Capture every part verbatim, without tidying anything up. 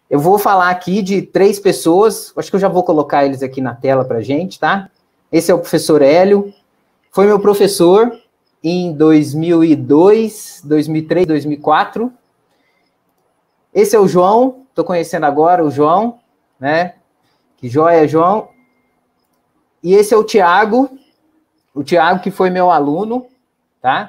Eu vou falar aqui de três pessoas, acho que eu já vou colocar eles aqui na tela para a gente, tá? Esse é o professor Hélio, foi meu professor em dois mil e dois, dois mil e três, dois mil e quatro. Esse é o João, estou conhecendo agora o João, né? Que joia, João. E esse é o Tiago, o Tiago que foi meu aluno, tá?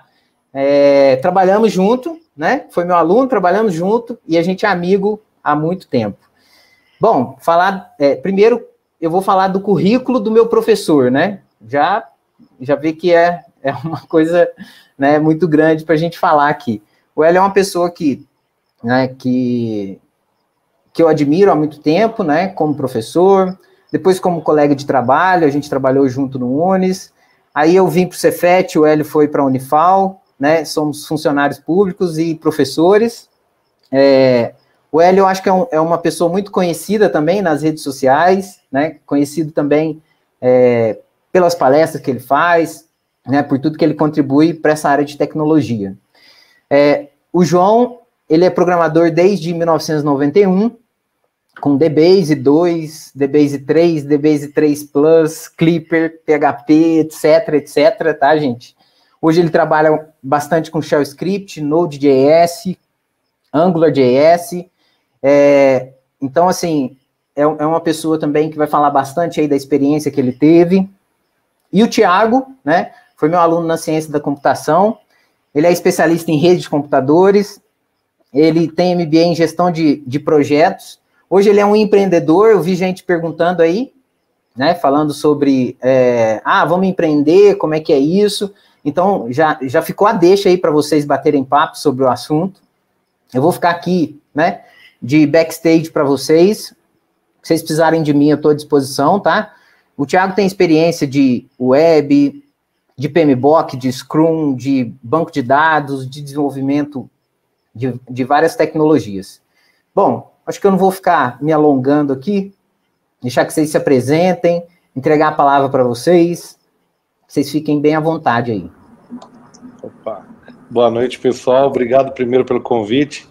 É, trabalhamos junto, né? Foi meu aluno, trabalhamos junto e a gente é amigo há muito tempo. Bom, falar, é, primeiro eu vou falar do currículo do meu professor, né? Já, já vi que é, é uma coisa, né, muito grande para a gente falar aqui. O Hélio é uma pessoa que, né, que, que eu admiro há muito tempo, né? Como professor, depois como colega de trabalho, a gente trabalhou junto no Unis. Aí eu vim para o Cefet, o Hélio foi para a Unifal, né? Somos funcionários públicos e professores. É, o Hélio, eu acho que é, um, é uma pessoa muito conhecida também nas redes sociais, né? Conhecido também é, pelas palestras que ele faz, né? Por tudo que ele contribui para essa área de tecnologia. É, o João, ele é programador desde mil novecentos e noventa e um, com DBase dois, DBase três, DBase três Plus, Clipper, P H P, etc, etc, tá, gente? Hoje ele trabalha bastante com Shell Script, Node.js, AngularJS. É, então, assim, é, é uma pessoa também que vai falar bastante aí da experiência que ele teve. E o Tiago, né, foi meu aluno na ciência da computação. Ele é especialista em rede de computadores. Ele tem M B A em gestão de, de projetos. Hoje ele é um empreendedor. Eu vi gente perguntando aí, né, falando sobre, é, ah, vamos empreender, como é que é isso? Então, já, já ficou a deixa aí para vocês baterem papo sobre o assunto. Eu vou ficar aqui, né, de backstage para vocês. Se vocês precisarem de mim, eu estou à disposição, tá? O Thiago tem experiência de web, de P M B O K, de Scrum, de banco de dados, de desenvolvimento de, de várias tecnologias. Bom, acho que eu não vou ficar me alongando aqui, deixar que vocês se apresentem, entregar a palavra para vocês. Vocês fiquem bem à vontade aí. Opa. Boa noite, pessoal. Obrigado primeiro pelo convite.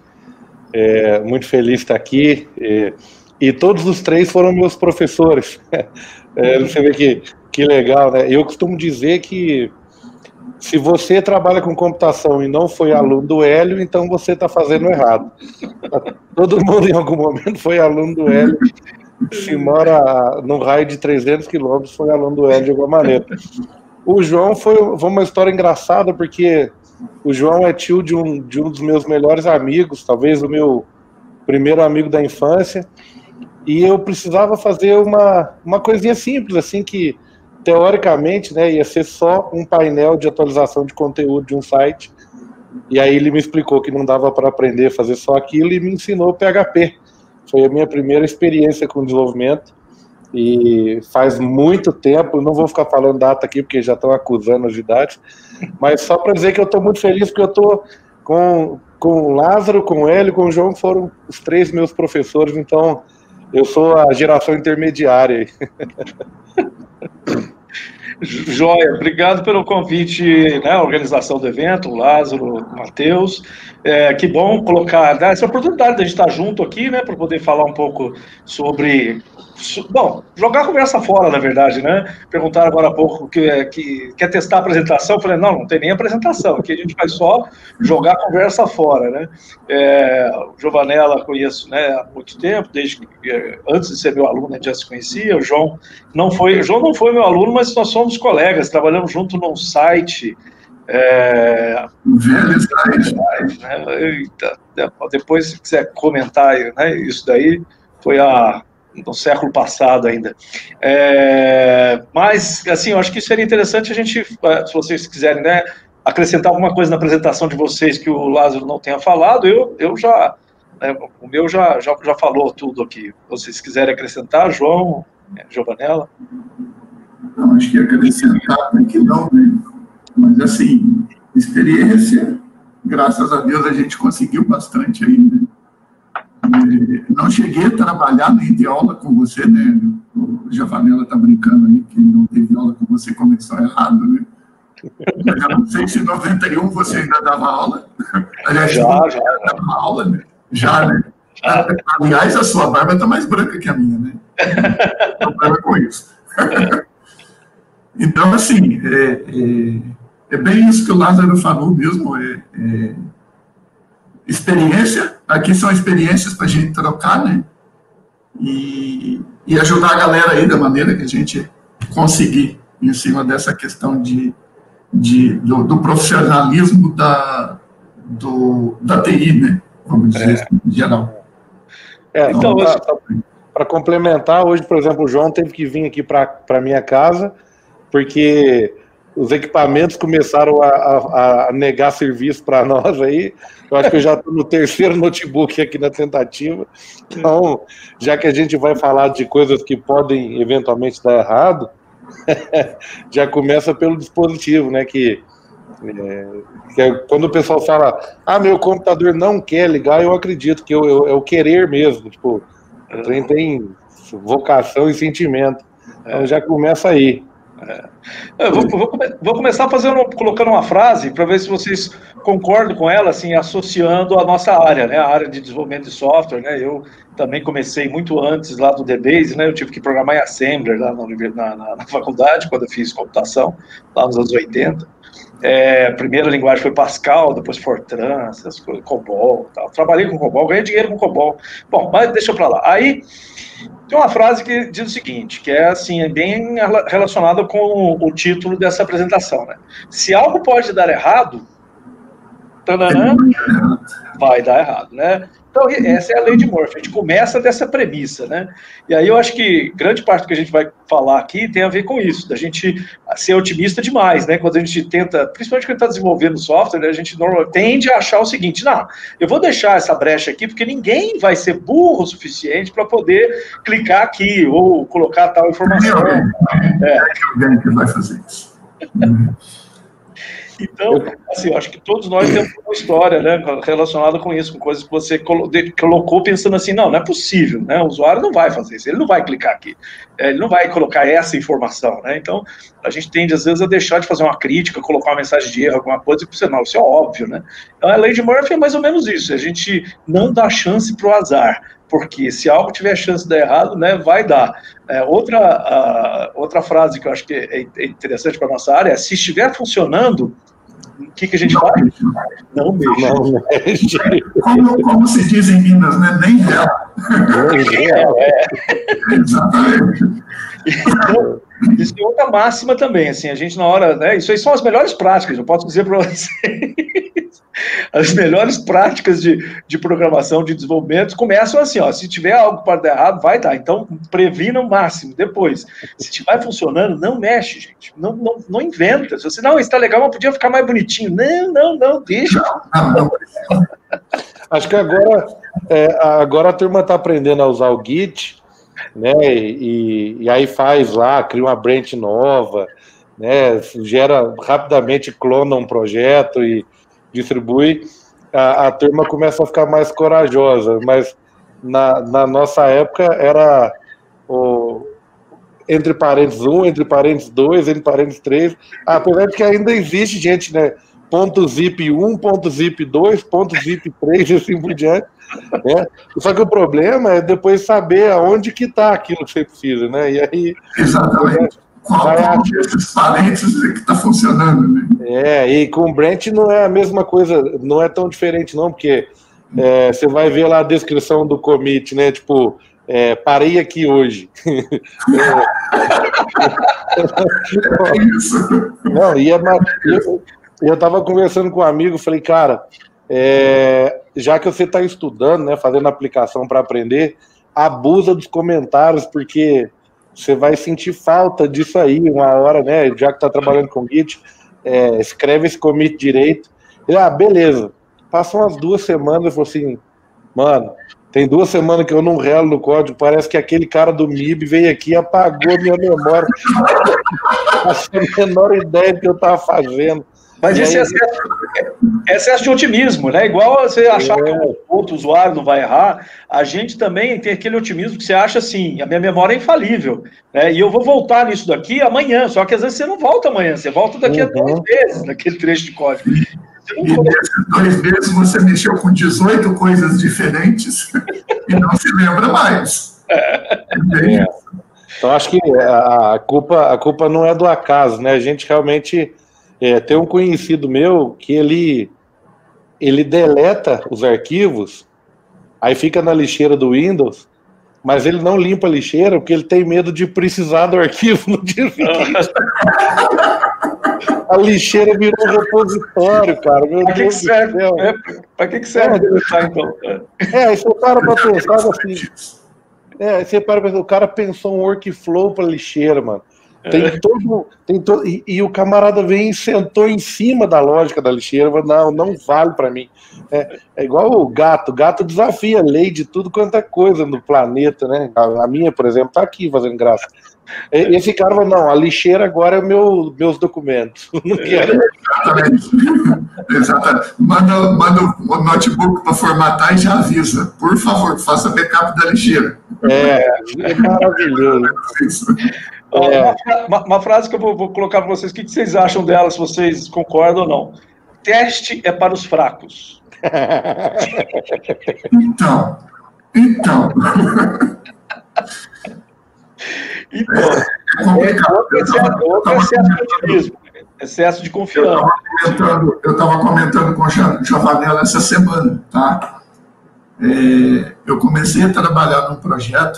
É, muito feliz de estar aqui. É, e todos os três foram meus professores. É, você vê que, que legal, né? Eu costumo dizer que se você trabalha com computação e não foi aluno do Hélio, então você está fazendo errado. Todo mundo em algum momento foi aluno do Hélio. Se mora no raio de trezentos quilômetros, foi aluno do Hélio de alguma maneira. O João foi, foi uma história engraçada, porque o João é tio de um, de um dos meus melhores amigos, talvez o meu primeiro amigo da infância, e eu precisava fazer uma, uma coisinha simples, assim, que teoricamente, né, ia ser só um painel de atualização de conteúdo de um site, e aí ele me explicou que não dava para aprender a fazer só aquilo e me ensinou P H P. Foi a minha primeira experiência com desenvolvimento, e faz muito tempo, não vou ficar falando data aqui, porque já estão acusando as idades, mas só para dizer que eu estou muito feliz, porque eu estou com, com o Lázaro, com o Hélio, com o João, que foram os três meus professores, então eu sou a geração intermediária. Joia, obrigado pelo convite, né, a organização do evento, o Lázaro, o Matheus. É, que bom colocar, dar essa oportunidade de a gente estar junto aqui, né, para poder falar um pouco sobre... Bom, jogar a conversa fora, na verdade, né? Perguntaram agora há pouco que, que quer testar a apresentação. Eu falei, não, não tem nem apresentação. Aqui a gente vai só jogar a conversa fora, né? É, o Giovanella conheço, né, há muito tempo, desde que, antes de ser meu aluno, a gente já se conhecia. O João não foi, o João não foi meu aluno, mas nós somos colegas, trabalhamos junto num site. É, velho site. Né? Eita, depois, se quiser comentar, né, isso daí foi a no século passado ainda. É, mas, assim, eu acho que seria interessante a gente, se vocês quiserem, né, acrescentar alguma coisa na apresentação de vocês que o Lázaro não tenha falado. Eu, eu já, né, o meu já, já, já falou tudo aqui. Se vocês quiserem acrescentar, João, Giovanella. Não, acho que acrescentar aqui não, né? Mas, assim, experiência, graças a Deus a gente conseguiu bastante ainda. Não cheguei a trabalhar nem de aula com você, né? O Giovanella está brincando aí que não teve aula com você, começou errado, né? Mas eu não sei se em noventa e um você ainda dava aula. Aliás, já, já. Dava aula, né? Já, né? Aliás, a sua barba está mais branca que a minha, né? Não problema com isso. Então, assim, é, é, é bem isso que o Lázaro falou mesmo, é, é experiência, aqui são experiências para a gente trocar, né? E, e ajudar a galera aí da maneira que a gente conseguir, em cima dessa questão de, de, do, do profissionalismo da, do, da T I, né? Vamos dizer, é. em geral. É, então, para complementar, hoje, por exemplo, o João teve que vir aqui para a minha casa, porque os equipamentos começaram a, a, a negar serviço para nós aí. Eu acho que eu já estou no terceiro notebook aqui na tentativa. Então, já que a gente vai falar de coisas que podem eventualmente dar errado, já começa pelo dispositivo, né? Que, é, que é, quando o pessoal fala, ah, meu computador não quer ligar, eu acredito que eu, eu, é o querer mesmo. Tipo, o trem tem vocação e sentimento. Então já começa aí. É. Eu vou, vou, vou começar fazendo, colocando uma frase para ver se vocês concordam com ela, assim, associando a nossa área, né, a área de desenvolvimento de software, né, eu também comecei muito antes lá do DBase, né, eu tive que programar em Assembler lá na, na, na faculdade, quando eu fiz computação, lá nos anos oitenta, é, a primeira linguagem foi Pascal, depois Fortran, essas coisas, COBOL, tal. Trabalhei com COBOL, ganhei dinheiro com COBOL, bom, mas deixa pra lá, aí tem uma frase que diz o seguinte, que é assim, é bem relacionada com o título dessa apresentação, né? Se algo pode dar errado, tananã, vai dar errado, né? Então, essa é a lei de Murphy, a gente começa dessa premissa, né? E aí eu acho que grande parte do que a gente vai falar aqui tem a ver com isso, da gente ser otimista demais, né? Quando a gente tenta, principalmente quando está desenvolvendo software, né, a gente tende a achar o seguinte, não, eu vou deixar essa brecha aqui porque ninguém vai ser burro o suficiente para poder clicar aqui ou colocar tal informação. É alguém que vai fazer isso. Então, assim, eu acho que todos nós temos uma história, né, relacionada com isso, com coisas que você colocou pensando assim, não, não é possível, né, o usuário não vai fazer isso, ele não vai clicar aqui, ele não vai colocar essa informação, né, então a gente tende às vezes a deixar de fazer uma crítica, colocar uma mensagem de erro, alguma coisa, e você, não, isso é óbvio, né, então a lei de Murphy é mais ou menos isso, a gente não dá chance para o azar, porque se algo tiver chance de dar errado, né, vai dar. É, outra, uh, outra frase que eu acho que é interessante para a nossa área é, se estiver funcionando, o que, que a gente não faz? Mexe. Não mexe. Não mexe. Como, como se diz em Minas, né, nem ela. Nem ela, é. Exatamente. Então, isso é outra máxima também, assim, a gente na hora, né, isso aí são as melhores práticas, eu posso dizer para vocês, as melhores práticas de, de programação, de desenvolvimento, começam assim, ó, se tiver algo para dar errado, vai dar, então previna o máximo, depois, se estiver funcionando, não mexe, gente, não, não, não inventa, se você, não, está legal, mas podia ficar mais bonitinho, não, não, não, deixa. Acho que agora, é, agora a turma está aprendendo a usar o Git, né, e, e aí faz lá, cria uma branch nova, né, gera rapidamente, clona um projeto e distribui, a, a turma começa a ficar mais corajosa, mas na, na nossa época era o, entre parênteses um, entre parênteses dois, entre parênteses três, apesar de que ainda existe gente, né, ponto zip um, ponto zip dois, ponto zip três e assim por diante, né? Só que o problema é depois saber aonde que está aquilo que você precisa, né? E aí, exatamente. Qual desses parênteses que está funcionando, né? É, e com o branch não é a mesma coisa, não é tão diferente não, porque é, você vai ver lá a descrição do commit, né? Tipo, é, parei aqui hoje. É isso. Não, e é, eu, eu estava conversando com um amigo, falei, cara, é, já que você está estudando, né, fazendo aplicação para aprender, abusa dos comentários, porque você vai sentir falta disso aí uma hora, né, já que está trabalhando com Git, é, escreve esse commit direito. E, ah, beleza. Passam umas duas semanas, eu falo assim, mano, tem duas semanas que eu não relo no código, parece que aquele cara do M I B veio aqui e apagou a minha memória. Não tinha a menor ideia do que eu estava fazendo. Mas esse é excesso, excesso de otimismo, né? Igual você achar é. que o outro usuário não vai errar, a gente também tem aquele otimismo que você acha assim, a minha memória é infalível, né? E eu vou voltar nisso daqui amanhã, só que às vezes você não volta amanhã, você volta daqui uhum. a duas vezes naquele trecho de código. E nesses dois meses você mexeu com dezoito coisas diferentes e não se lembra mais. É bem é. Então, acho que a culpa, a culpa não é do acaso, né? A gente realmente é, tem um conhecido meu que ele, ele deleta os arquivos, aí fica na lixeira do Windows, mas ele não limpa a lixeira porque ele tem medo de precisar do arquivo no dia seguinte. A lixeira virou um repositório, cara. Meu Pra que, Deus que serve? É, pra que, que serve é, deletar, então? É, aí você para pra pensar assim. É, você para pra pensar, o cara pensou um workflow pra lixeira, mano. Tem É. todo. Tem todo e, e o camarada vem e sentou em cima da lógica da lixeira. Mas não, não vale pra mim. É, é igual o gato. O gato desafia a lei de tudo quanto é coisa no planeta, né? A, a minha, por exemplo, tá aqui fazendo graça. Esse cara falou, não, a lixeira agora é meu, meus documentos. Não quero. Exatamente. Exatamente. Manda, manda o notebook para formatar e já avisa. Por favor, faça backup da lixeira. É, é maravilhoso. É. Uma, uma frase que eu vou, vou colocar para vocês, o que, que vocês acham dela, se vocês concordam ou não? Teste é para os fracos. Então, então... Então, é complicado. É excesso de otimismo, excesso de confiança. Eu estava comentando com o Giovanella essa semana, tá? É, eu comecei a trabalhar num projeto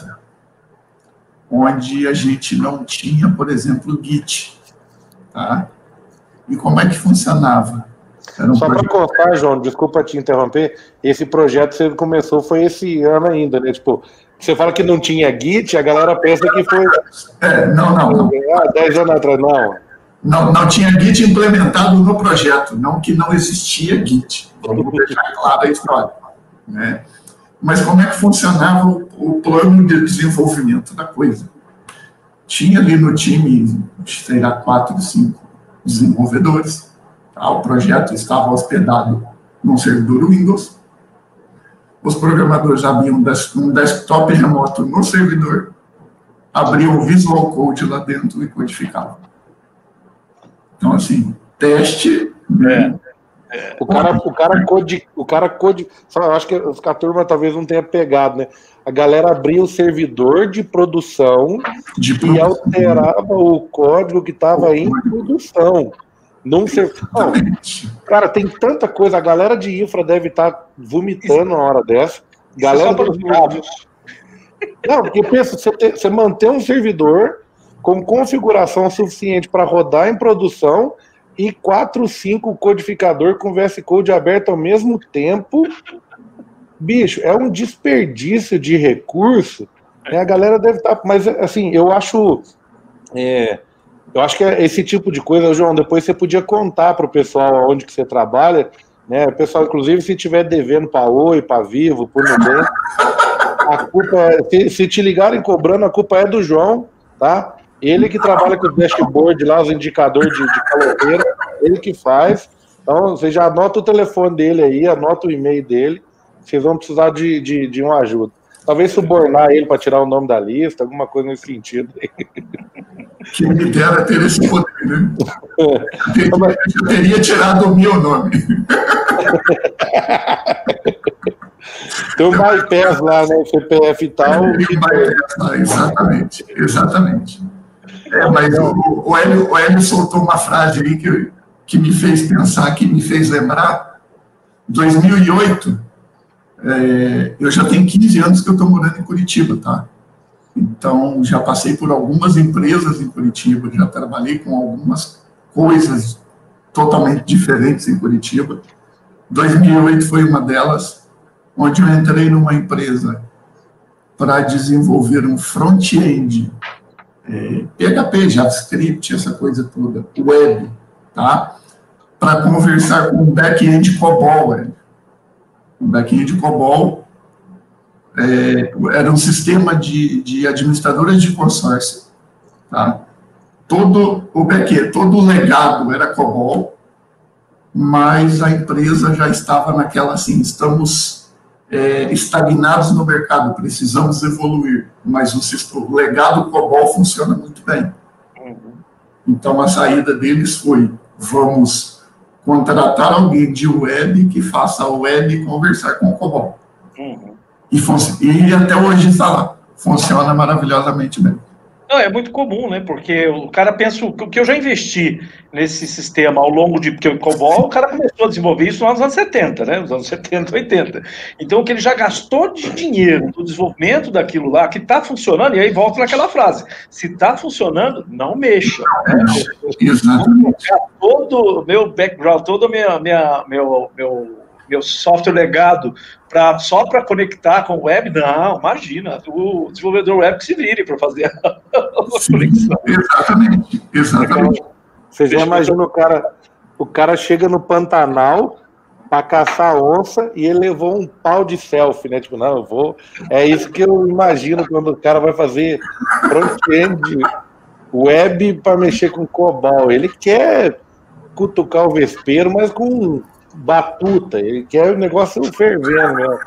onde a gente não tinha, por exemplo, o Git, tá? E como é que funcionava? Um Só para contar, João, desculpa te interromper, esse projeto que você começou foi esse ano ainda, né? Tipo, você fala que não tinha Git, a galera pensa que foi... É, não, não, não. Ah, dez anos atrás, não. Não, não tinha Git implementado no projeto, não que não existia Git. Vamos deixar claro a história, né? Mas como é que funcionava o, o plano de desenvolvimento da coisa? Tinha ali no time, sei lá, quatro, cinco desenvolvedores. Tá? O projeto estava hospedado num servidor Windows. Os programadores abriam um desktop remoto no servidor, abriam o Visual Code lá dentro e codificavam. Então, assim, teste... É. É. O cara, o cara code, o cara code, eu acho que a turma talvez não tenha pegado, né? A galera abria o servidor de produção de e produção. alterava o código que estava em produção. Não ser... Não, cara, tem tanta coisa. A galera de infra deve estar vomitando na hora dessa. Galera dos dados. Não, porque pensa, você, ter, você manter um servidor com configuração suficiente para rodar em produção e quatro, cinco codificador com V S Code aberto ao mesmo tempo, bicho, é um desperdício de recurso, né? A galera deve estar, mas assim, eu acho é, eu acho que esse tipo de coisa, João, depois você podia contar para o pessoal onde que você trabalha, né? O pessoal, inclusive, se tiver devendo para Oi, para Vivo, por Nubank, a culpa é, se, se te ligarem cobrando, a culpa é do João, tá? Ele que trabalha com o dashboard lá, os indicadores de, de caloteira, ele que faz. Então, você já anota o telefone dele aí, anota o e-mail dele, vocês vão precisar de, de, de uma ajuda. Talvez subornar ele para tirar o nome da lista, alguma coisa nesse sentido. Quem me dera ter esse poder, né? Eu teria, eu teria tirado o meu nome. Tem um bypass lá, né? C P F e tal. Tem um bypass lá, exatamente, exatamente. É, mas o, o, Hélio, o Hélio soltou uma frase aí que, que me fez pensar, que me fez lembrar. Em dois mil e oito, é, eu já tenho quinze anos que eu estou morando em Curitiba, tá? Então, já passei por algumas empresas em Curitiba, já trabalhei com algumas coisas totalmente diferentes em Curitiba. dois mil e oito foi uma delas, onde eu entrei numa empresa para desenvolver um front-end, é, P H P, JavaScript, essa coisa toda, web, tá? Para conversar com o back-end COBOL. O back-end COBOL é, era um sistema de, de administradoras de consórcio, tá? Todo o back-end, todo o legado era COBOL, mas a empresa já estava naquela assim, estamos é, estagnados no mercado, precisamos evoluir, mas o, o legado COBOL funciona muito bem. Então a saída deles foi, vamos contratar alguém de web que faça a web conversar com o COBOL. Uhum. E, e até hoje está lá. Funciona maravilhosamente bem. Não, é muito comum, né? Porque o cara pensa, o que eu já investi nesse sistema ao longo de, porque o COBOL, o cara começou a desenvolver isso nos anos setenta, né? Nos anos setenta, oitenta. Então, o que ele já gastou de dinheiro no desenvolvimento daquilo lá, que está funcionando, e aí volta naquela frase, se está funcionando, não mexa. Né? Exatamente. Todo o meu background, todo o minha, minha, meu, meu, meu software legado, Pra, só para conectar com o web, não, imagina, o desenvolvedor web que se vire para fazer a, a Sim, conexão. Exatamente, exatamente. Você já imagina o cara, o cara chega no Pantanal para caçar onça e ele levou um pau de selfie, né? Tipo, não, eu vou. É isso que eu imagino quando o cara vai fazer front-end web para mexer com COBOL. Ele quer cutucar o vespeiro, mas com batuta, ele quer o negócio fervendo, né?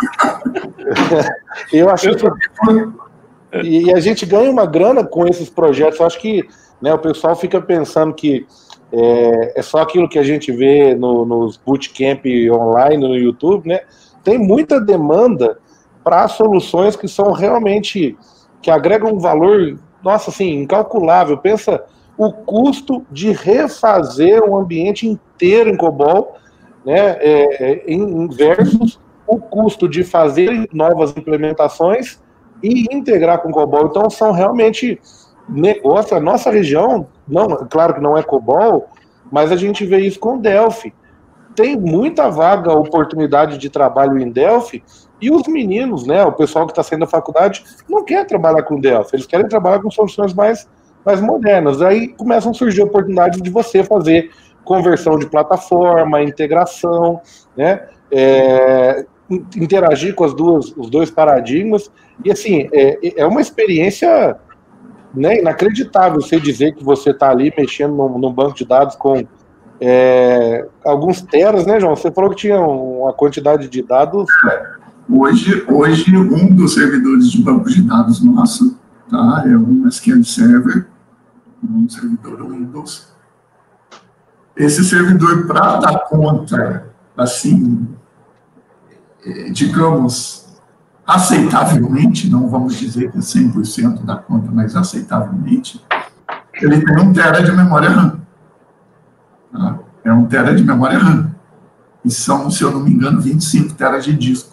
Eu acho que e a gente ganha uma grana com esses projetos. Eu acho que, né, o pessoal fica pensando que é, é só aquilo que a gente vê no, nos bootcamp online no YouTube, né? Tem muita demanda para soluções que são realmente, que agregam um valor, nossa, assim, incalculável. Pensa o custo de refazer um ambiente inteiro em COBOL, né, é, é, em versus o custo de fazer novas implementações e integrar com COBOL. Então são realmente negócios. A nossa região, não, claro que não é COBOL, mas a gente vê isso com Delphi. Tem muita vaga, oportunidade de trabalho em Delphi, e os meninos, né, o pessoal que está saindo da faculdade, não quer trabalhar com Delphi, eles querem trabalhar com soluções mais, mais modernas. Aí começam a surgir oportunidades de você fazer conversão de plataforma, integração, né? É, interagir com as duas, os dois paradigmas, e assim, é, é uma experiência, né, inacreditável você dizer que você está ali mexendo num, num banco de dados com é, alguns teras, né, João? Você falou que tinha uma quantidade de dados. Hoje, hoje um dos servidores de banco de dados nosso, tá, é um S Q L Server, um servidor Windows. Esse servidor, para dar conta, assim, digamos, aceitavelmente, não vamos dizer que é cem por cento da conta, mas aceitavelmente, ele tem um tera de memória RAM. Tá? É um tera de memória RAM. E são, se eu não me engano, vinte e cinco teras de disco.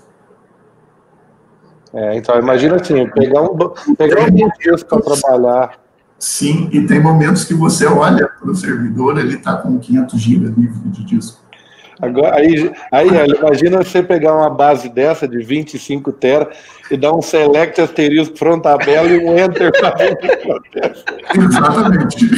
É, então, imagina assim, pegar um, pegar um disco para trabalhar. Sim, e tem momentos que você olha para o servidor, ele está com quinhentos gigas de disco. Agora, aí, aí imagina você pegar uma base dessa de vinte e cinco tera e dar um select asterisco front tabela e um enter para dentro do processo. Exatamente.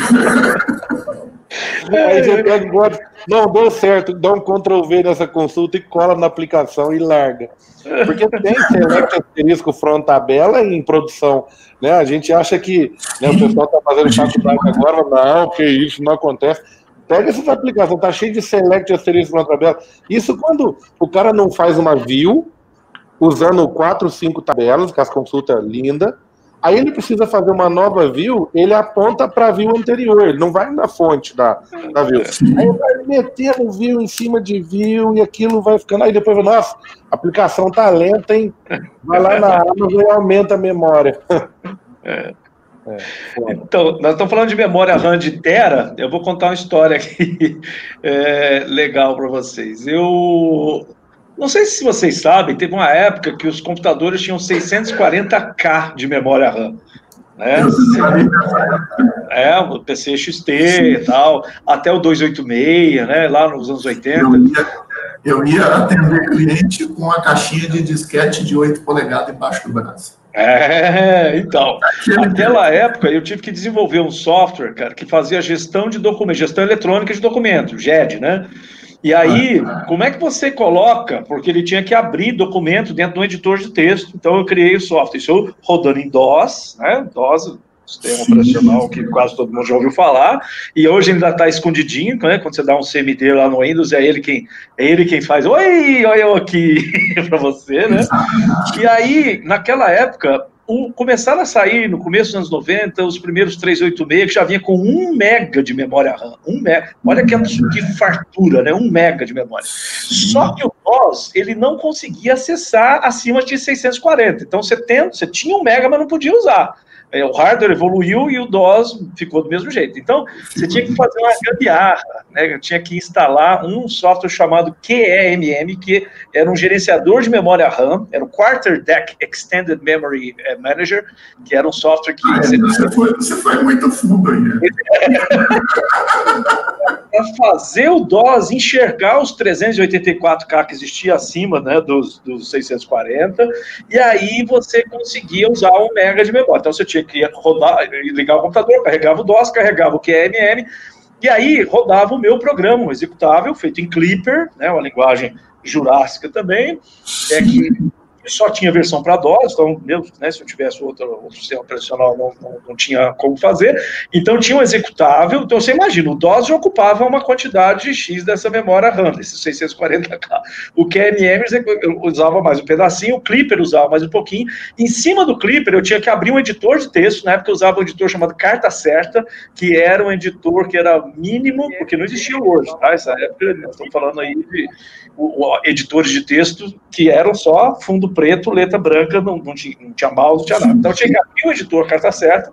Aí você pega e bota, não, deu certo, dá um control V nessa consulta e cola na aplicação e larga. Porque tem select asterisco front tabela em produção, né? A gente acha que, né, o pessoal está fazendo faculdade agora, não, porque isso não acontece. Pega essas aplicações, tá cheio de select asterisco front tabela. Isso quando o cara não faz uma view usando quatro, cinco tabelas, com as consultas lindas. Aí ele precisa fazer uma nova view, ele aponta para a view anterior, ele não vai na fonte da, da view. Aí ele vai metendo view em cima de view e aquilo vai ficando. Aí depois, nossa, a aplicação tá lenta, hein? Vai lá na Amazon e aumenta a memória. É. É, então, nós estamos falando de memória RAM de tera. Eu vou contar uma história aqui é, legal para vocês. Eu não sei se vocês sabem, teve uma época que os computadores tinham seiscentos e quarenta K de memória RAM, né? É, o P C X T e tal, até o duzentos e oitenta e seis, né? Lá nos anos oitenta. Eu ia, eu ia atender cliente com a caixinha de disquete de oito polegadas embaixo do braço. É, então, naquela época eu tive que desenvolver um software, cara, que fazia gestão de documentos, gestão eletrônica de documentos, G E D, né? E aí, como é que você coloca? Porque ele tinha que abrir documento dentro de um editor de texto. Então, eu criei o software. Isso rodando em DOS, né? DOS, sistema operacional que quase todo mundo já ouviu falar. E hoje ainda está escondidinho, né? Quando você dá um C M D lá no Windows, é ele quem, é ele quem faz. Oi, olha eu aqui para você, né? E aí, naquela época, o, começaram a sair, no começo dos anos noventa, os primeiros trezentos e oitenta e seis, que já vinha com um mega de memória RAM. Um mega. Olha que, que fartura, né? Um mega de memória. Só que o DOS, ele não conseguia acessar acima de seiscentos e quarenta. Então, você, tem, você tinha um mega, mas não podia usar. O hardware evoluiu e o DOS ficou do mesmo jeito. Então, você tinha que fazer uma gambiarra, né? Tinha que instalar um software chamado Q E M M, que era um gerenciador de memória RAM, era o Quarter Deck Extended Memory Manager, que era um software que... Ah, é, você, foi, você foi muito fundo aí, né? Para fazer o DOS enxergar os trezentos e oitenta e quatro K que existia acima, né, dos, dos seiscentos e quarenta, e aí você conseguia usar um mega de memória. Então você tinha que rodar, ligar o computador, carregava o DOS, carregava o Q E M M, e aí rodava o meu programa, um executável feito em Clipper, né, uma linguagem jurássica também, é que só tinha versão para DOS, então, meu, né, se eu tivesse outro, outro sistema operacional, não, não, não tinha como fazer. Então, tinha um executável. Então, você imagina, o DOS já ocupava uma quantidade X dessa memória RAM, desses seiscentos e quarenta K. O Q M M usava mais um pedacinho, o Clipper usava mais um pouquinho. Em cima do Clipper, eu tinha que abrir um editor de texto. Na época, eu usava um editor chamado Carta Certa, que era um editor que era mínimo, porque não existia o Word, tá? Essa época, nós estamos falando aí de o, o, editores de texto que eram só fundo preto, letra branca, não, não, tinha, não tinha mouse, não tinha nada. Então, eu tinha que abrir o editor Carta Certa,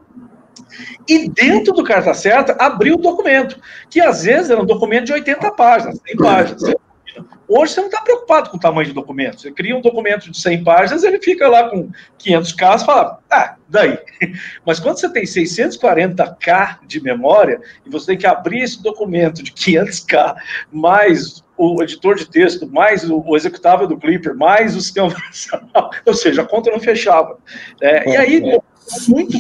e dentro do Carta Certa, abrir o documento, que às vezes era um documento de oitenta páginas, cem páginas. Hoje você não está preocupado com o tamanho do documento. Você cria um documento de cem páginas, ele fica lá com quinhentos K, e fala, ah, daí. Mas quando você tem seiscentos e quarenta K de memória, e você tem que abrir esse documento de quinhentos K, mais o editor de texto, mais o, o executável do Clipper, mais o sistema operacional, ou seja, a conta não fechava. É, e aí, muito...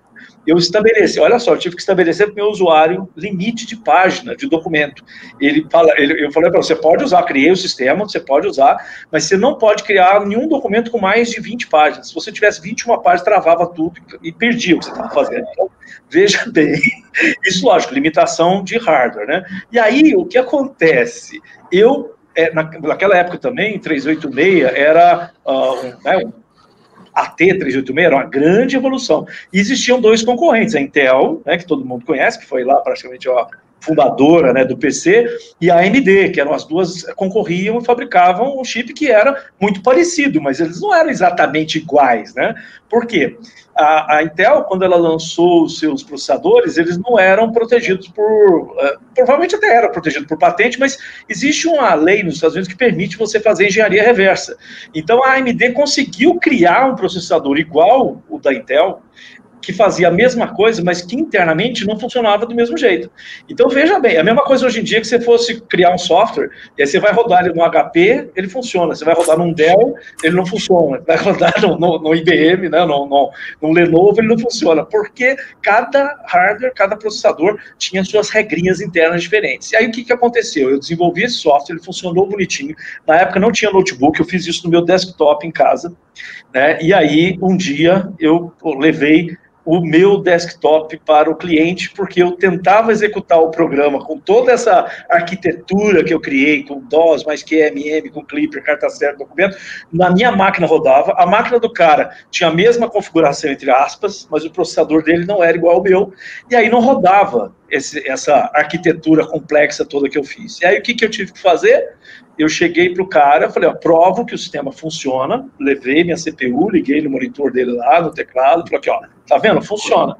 eu estabeleci, olha só, eu tive que estabelecer para o meu usuário limite de página, de documento. Ele fala, ele, eu falei para você, pode usar, criei o sistema, você pode usar, mas você não pode criar nenhum documento com mais de vinte páginas. Se você tivesse vinte e uma páginas, travava tudo e perdia o que você estava fazendo. Então, veja bem, isso, lógico, limitação de hardware, né? E aí, o que acontece? Eu, é, na, naquela época também, trezentos e oitenta e seis era uh, um, né, um A T trezentos e oitenta e seis era uma grande evolução. E existiam dois concorrentes, a Intel, né, que todo mundo conhece, que foi lá praticamente a fundadora, né, do P C, e a A M D, que eram as duas, concorriam e fabricavam um chip que era muito parecido, mas eles não eram exatamente iguais, né? Por quê? A, a Intel, quando ela lançou os seus processadores, eles não eram protegidos por... Uh, provavelmente até era protegido por patente, mas existe uma lei nos Estados Unidos que permite você fazer engenharia reversa. Então, a A M D conseguiu criar um processador igual o da Intel, que fazia a mesma coisa, mas que internamente não funcionava do mesmo jeito. Então, veja bem, é a mesma coisa hoje em dia que você fosse criar um software, e aí você vai rodar ele no H P, ele funciona, você vai rodar num Dell, ele não funciona, vai rodar no, no, no I B M, né, no, no, no Lenovo, ele não funciona, porque cada hardware, cada processador tinha suas regrinhas internas diferentes. E aí, o que, que aconteceu? Eu desenvolvi esse software, ele funcionou bonitinho, na época não tinha notebook, eu fiz isso no meu desktop em casa, né, e aí, um dia, eu levei o meu desktop para o cliente, porque eu tentava executar o programa com toda essa arquitetura que eu criei, com DOS, mais Q M M, com Clipper, Carta Certa, documento, na minha máquina rodava, a máquina do cara tinha a mesma configuração, entre aspas, mas o processador dele não era igual ao meu, e aí não rodava esse, essa arquitetura complexa toda que eu fiz. E aí o que, que eu tive que fazer? Eu cheguei para o cara, falei, ó, provo que o sistema funciona, levei minha C P U, liguei no monitor dele lá, no teclado, falei aqui, ó, tá vendo? Funciona.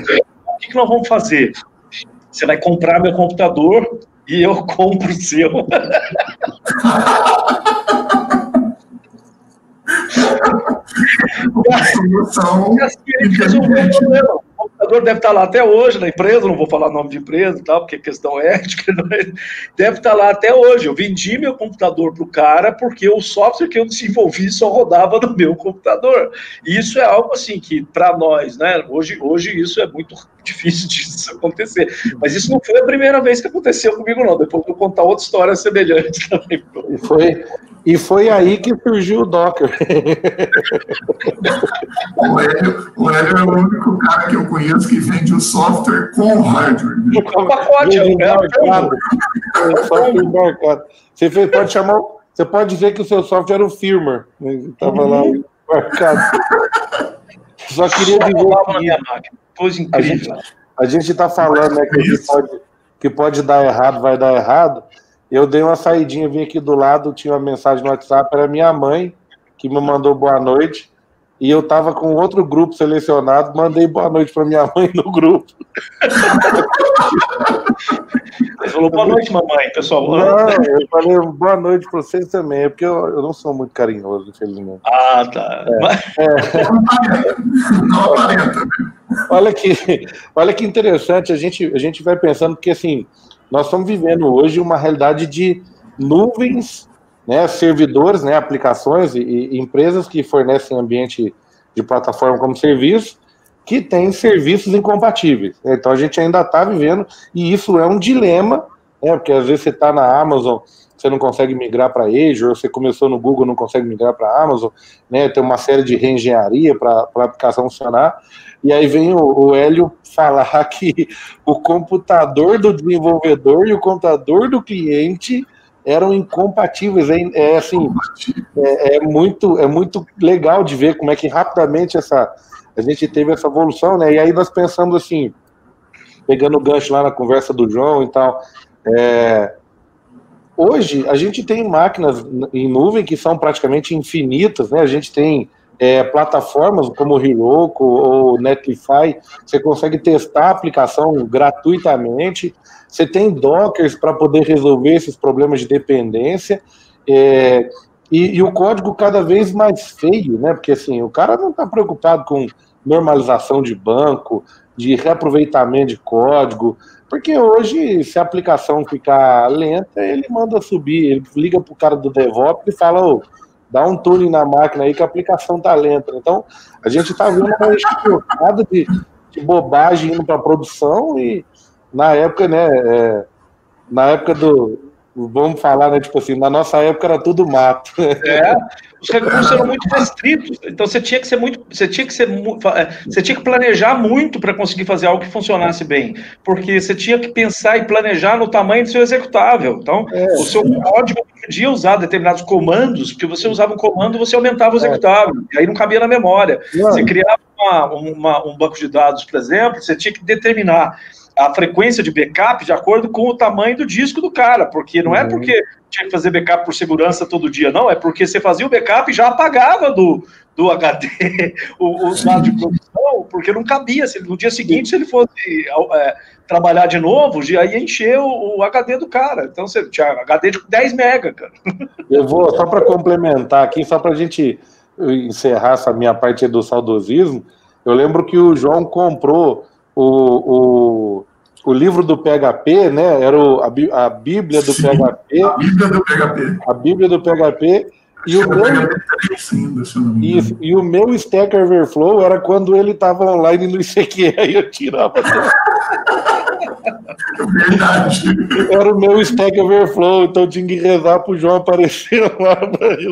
O que, que nós vamos fazer? Você vai comprar meu computador e eu compro o seu. Solução. O computador deve estar lá até hoje na empresa, não vou falar nome de empresa e tal, porque é questão ética, deve estar lá até hoje. Eu vendi meu computador para o cara porque o software que eu desenvolvi só rodava no meu computador. E isso é algo assim que, para nós, né, hoje, hoje isso é muito difícil disso acontecer. Mas isso não foi a primeira vez que aconteceu comigo, não. Depois eu vou contar outra história semelhante também. E foi, e foi aí que surgiu o Docker. O Hélio, o Hélio é o único cara que eu conheço que vende o software com hardware. O pacote, é embarcado. Software embarcado. Você pode chamar, você pode ver que o seu software era o firmware. Estava uhum. lá embarcado. só queria dizer que na minha máquina. Coisa incrível. A gente está falando, né, que, que, pode, que pode dar errado, vai dar errado. Eu dei uma saidinha, vim aqui do lado, tinha uma mensagem no WhatsApp, era minha mãe que me mandou boa noite, e eu estava com outro grupo selecionado, mandei boa noite para minha mãe no grupo. Você falou boa noite, mamãe, pessoal. Não, eu falei boa noite para vocês também, é porque eu, eu não sou muito carinhoso, infelizmente. Ah, tá. É, é. Não aparenta. Olha que, olha que interessante, a gente, a gente vai pensando, porque assim, nós estamos vivendo hoje uma realidade de nuvens, né, servidores, né, aplicações e, e empresas que fornecem ambiente de plataforma como serviço, que têm serviços incompatíveis. Então a gente ainda está vivendo, e isso é um dilema, né, porque às vezes você está na Amazon, você não consegue migrar para Azure, você começou no Google, não consegue migrar para a Amazon, né, tem uma série de reengenharia para a aplicação funcionar, e aí vem o, o Hélio falar que o computador do desenvolvedor e o computador do cliente eram incompatíveis. É, é assim, é, é, muito, é muito legal de ver como é que rapidamente essa, a gente teve essa evolução, né? E aí nós pensamos assim, pegando o gancho lá na conversa do João e tal, é, hoje a gente tem máquinas em nuvem que são praticamente infinitas, né? A gente tem É, plataformas como o Heroku ou Netlify, você consegue testar a aplicação gratuitamente, você tem Dockers para poder resolver esses problemas de dependência, é, e, e o código cada vez mais feio, né? Porque assim, o cara não está preocupado com normalização de banco, de reaproveitamento de código, porque hoje, se a aplicação ficar lenta, ele manda subir, ele liga para o cara do DevOps e fala, ô, dá um tuning na máquina aí que a aplicação tá lenta. Então, a gente tá vendo uma esticada de, de bobagem indo para produção, e na época, né, é, na época do, vamos falar, né, tipo assim, na nossa época era tudo mato. É, os recursos eram muito restritos, então você tinha que ser muito, você tinha que ser, você tinha que planejar muito para conseguir fazer algo que funcionasse bem, porque você tinha que pensar e planejar no tamanho do seu executável. Então, é, o seu código podia usar determinados comandos, porque você usava um comando, você aumentava o executável, é. E aí não cabia na memória. Não. Você criava uma, uma, um banco de dados, por exemplo, você tinha que determinar a frequência de backup de acordo com o tamanho do disco do cara, porque não uhum. é porque tinha que fazer backup por segurança todo dia, não, é porque você fazia o backup e já apagava do, do H D os dados de produção, porque não cabia, se, no dia seguinte, se ele fosse é, trabalhar de novo, já ia encher o, o H D do cara, então você tinha H D de dez mega, cara. Eu vou, só para complementar aqui, só para a gente encerrar essa minha parte do saudosismo, eu lembro que o João comprou O, o, o livro do P H P, né? Era o, a, a Bíblia do Sim, P H P. A Bíblia do P H P. A Bíblia do P H P. E o, meu, isso, e o meu Stack Overflow era quando ele estava online no I C Q, aí eu tirava. Verdade. Era o meu Stack Overflow, então eu tinha que rezar pro João aparecer lá para ele.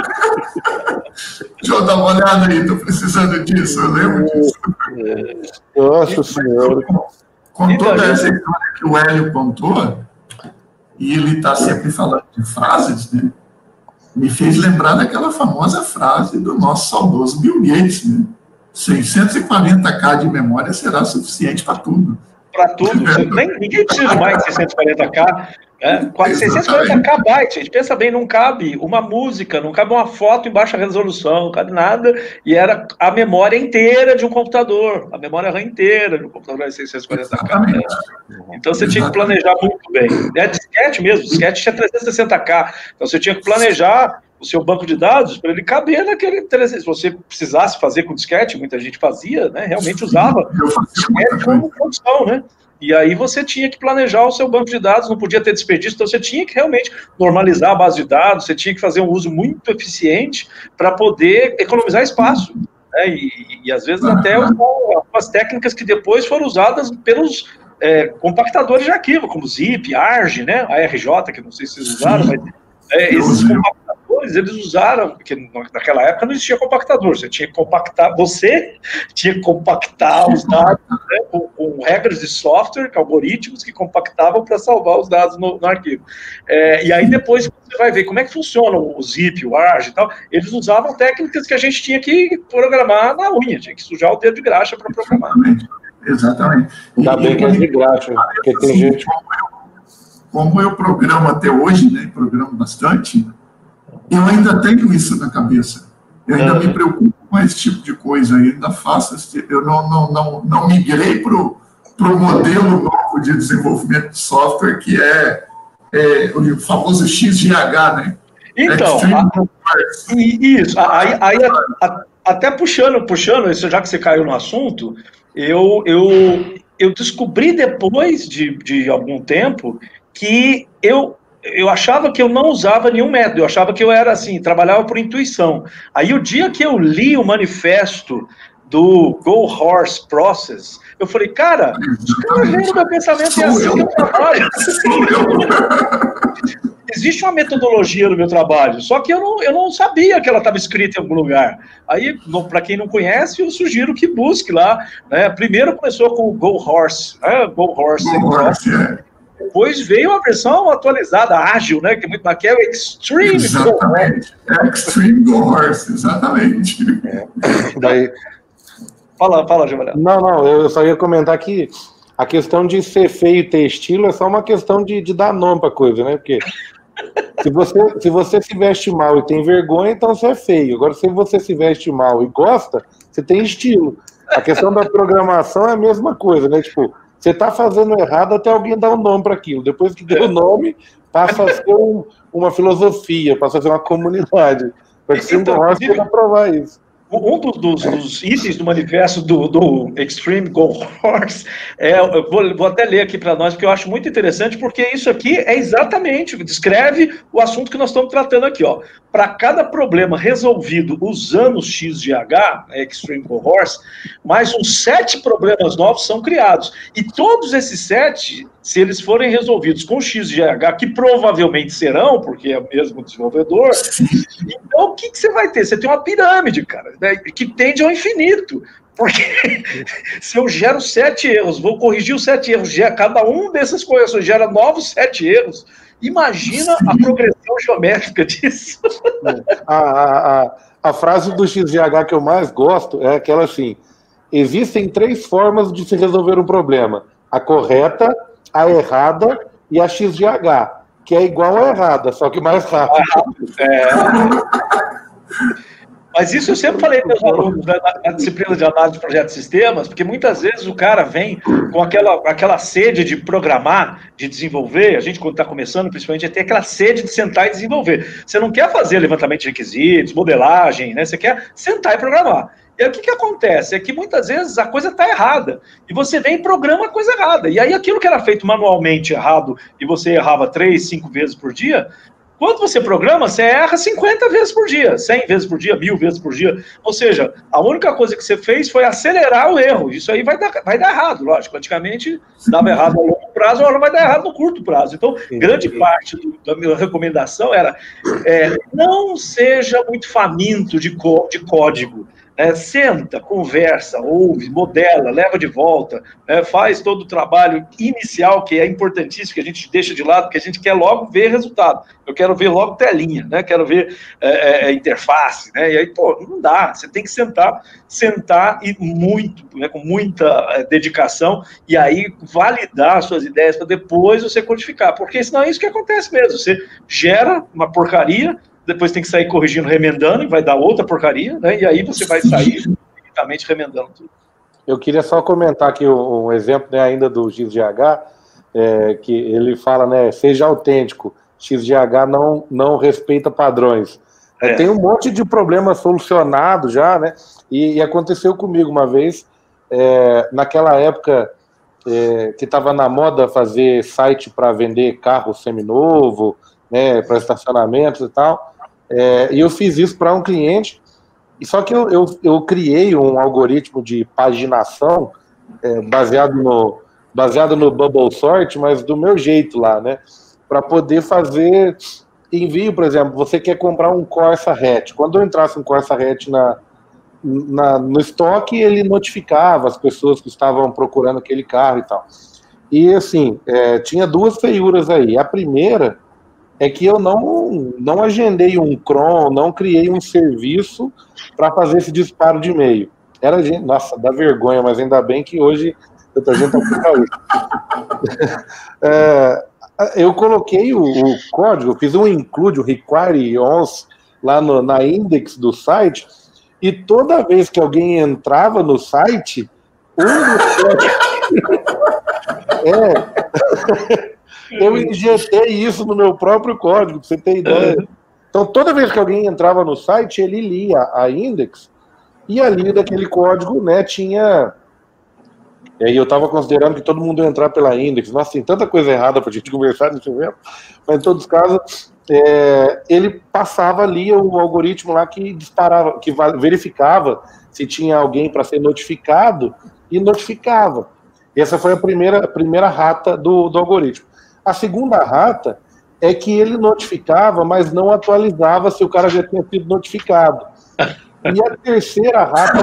João, dá uma olhada aí, tô precisando disso, eu lembro disso. Nossa Senhora. Com toda essa história que o Hélio contou, e ele está sempre falando de frases, né? Me fez lembrar daquela famosa frase do nosso saudoso Bill Gates, né? seiscentos e quarenta K de memória será suficiente para tudo. Para tudo. Nem, ninguém precisa mais de seiscentos e quarenta K. Né? seiscentos e quarenta K bytes, gente, pensa bem, não cabe uma música, não cabe uma foto em baixa resolução, não cabe nada, e era a memória inteira de um computador, a memória RAM inteira de um computador de seiscentos e quarenta K. Né? Então você tinha que planejar muito bem. É disquete mesmo, disquete tinha trezentos e sessenta K, então você tinha que planejar o seu banco de dados para ele caber naquele trezentos. Se você precisasse fazer com disquete, muita gente fazia, né? Realmente usava disquete como função, né? E aí você tinha que planejar o seu banco de dados, não podia ter desperdício, então você tinha que realmente normalizar a base de dados, você tinha que fazer um uso muito eficiente para poder economizar espaço, né? E, e às vezes até algumas técnicas que depois foram usadas pelos é, compactadores de arquivo, como Zip, Arg, né? A R J, que não sei se vocês usaram, mas é, esses compactadores, eles usaram, porque naquela época não existia compactador, você tinha que compactar, você tinha que compactar os dados, né, com, com com regras de software, algoritmos que compactavam para salvar os dados no, no arquivo. É, e aí depois você vai ver como é que funciona o zip, o arg e tal, eles usavam técnicas que a gente tinha que programar na unha, tinha que sujar o dedo de graxa para programar. Exatamente. Exatamente. Ainda bem que é de graxa, porque tem assim, gente... Como eu, como eu programo até hoje, né, programo bastante, eu ainda tenho isso na cabeça. Eu ainda é. me preocupo com esse tipo de coisa, eu ainda faço, esse, eu não, não, não, não migrei para o modelo novo de desenvolvimento de software, que é, é o famoso X G H, né? Então, a, isso, aí, aí a, a, até puxando, puxando, isso, já que você caiu no assunto, eu, eu, eu descobri depois de, de algum tempo que eu, eu achava que eu não usava nenhum método, eu achava que eu era assim, trabalhava por intuição. Aí o dia que eu li o manifesto do Go Horse Process, eu falei, cara, os caras veem no meu pensamento é assim que eu trabalho. Existe uma metodologia no meu trabalho, só que eu não, eu não sabia que ela estava escrita em algum lugar. Aí, para quem não conhece, eu sugiro que busque lá. Né? Primeiro começou com o Go Horse, né? Go Horse. Go Horse é. Depois veio a versão atualizada, ágil, né? Que é muito mais que é o Extreme exatamente. Go Horse. É Extreme Go Horse, exatamente. É. Daí... Fala, fala, Giovanni. Não, não, eu só ia comentar que a questão de ser feio e ter estilo é só uma questão de, de dar nome pra coisa, né? Porque se você, se você se veste mal e tem vergonha, então você é feio. Agora, se você se veste mal e gosta, você tem estilo. A questão da programação é a mesma coisa, né? Tipo, você tá fazendo errado até alguém dar um nome para aquilo. Depois que deu o nome, passa a ser um, uma filosofia, passa a ser uma comunidade. Para que então, o Horse possa provar isso. Um dos, dos, dos itens do manifesto do, do Extreme Go Horse, é, eu vou, vou até ler aqui para nós, porque eu acho muito interessante, porque isso aqui é exatamente, descreve o assunto que nós estamos tratando aqui. Para cada problema resolvido usando o X G H, Extreme Go Horse, mais uns sete problemas novos são criados. E todos esses sete, se eles forem resolvidos com o X G H, que provavelmente serão, porque é o mesmo desenvolvedor, então o que, que você vai ter? Você tem uma pirâmide, cara, né, que tende ao infinito. Porque se eu gero sete erros, vou corrigir os sete erros, cada um dessas correções gera novos sete erros. Imagina a progressão geométrica disso. A, a, a, a frase do X G H que eu mais gosto é aquela assim: existem três formas de se resolver um problema: a correta, a errada e a X G H, que é igual a errada, só que mais rápido. É. Mas isso eu sempre falei para os alunos né, na, na disciplina de análise de projetos e sistemas, porque muitas vezes o cara vem com aquela, aquela sede de programar, de desenvolver. A gente, quando está começando, principalmente, é ter aquela sede de sentar e desenvolver. Você não quer fazer levantamento de requisitos, modelagem, né? Você quer sentar e programar. E aí o que, que acontece? É que muitas vezes a coisa está errada. E você vem e programa a coisa errada. E aí aquilo que era feito manualmente errado, e você errava três, cinco vezes por dia, quando você programa, você erra cinquenta vezes por dia, cem vezes por dia, mil vezes por dia. Ou seja, a única coisa que você fez foi acelerar o erro. Isso aí vai dar, vai dar errado, lógico. Antigamente dava errado no longo prazo, agora vai dar errado no curto prazo. Então, grande parte do, da minha recomendação era é, não seja muito faminto de, co, de código. É, senta, conversa, ouve, modela, leva de volta, é, faz todo o trabalho inicial, que é importantíssimo, que a gente deixa de lado, porque a gente quer logo ver resultado. Eu quero ver logo telinha, né? Quero ver é, é, interface, né? E aí, pô, não dá. Você tem que sentar, sentar e muito, né, com muita é, dedicação, e aí validar suas ideias para depois você codificar, porque senão é isso que acontece mesmo. Você gera uma porcaria, depois tem que sair corrigindo, remendando, e vai dar outra porcaria, né? E aí você vai sair justamente remendando tudo. Eu queria só comentar aqui um, um exemplo, né, ainda do X G H, é, que ele fala, né, seja autêntico, X G H não, não respeita padrões. É. Tem um monte de problema solucionado já, né, e, e aconteceu comigo uma vez, é, naquela época é, que estava na moda fazer site para vender carro seminovo, né, para estacionamentos e tal. É, e eu fiz isso para um cliente, e só que eu, eu, eu criei um algoritmo de paginação é, baseado, no, baseado no Bubble Sort, mas do meu jeito lá, né? Para poder fazer envio, por exemplo, você quer comprar um Corsa hatch. Quando eu entrasse um Corsa hatch na, na, no estoque, ele notificava as pessoas que estavam procurando aquele carro e tal. E, assim, é, tinha duas feiuras aí. A primeira é que eu não, não agendei um cron, não criei um serviço para fazer esse disparo de e-mail. Era gente, nossa, dá vergonha, mas ainda bem que hoje a gente está com isso. É, eu coloquei o, o código, fiz um include, o require onze lá no, na index do site, e toda vez que alguém entrava no site, um dos... é, eu injetei isso no meu próprio código, pra você ter ideia. Então, toda vez que alguém entrava no site, ele lia a index, e ali daquele código, né, tinha... E aí eu estava considerando que todo mundo ia entrar pela index. Nossa, tem tanta coisa errada para a gente conversar nesse momento, mas em todos os casos, é, ele passava ali o algoritmo lá que disparava, que verificava se tinha alguém para ser notificado e notificava. E essa foi a primeira, a primeira rata do, do algoritmo. A segunda rata é que ele notificava, mas não atualizava se o cara já tinha sido notificado. E a terceira rata...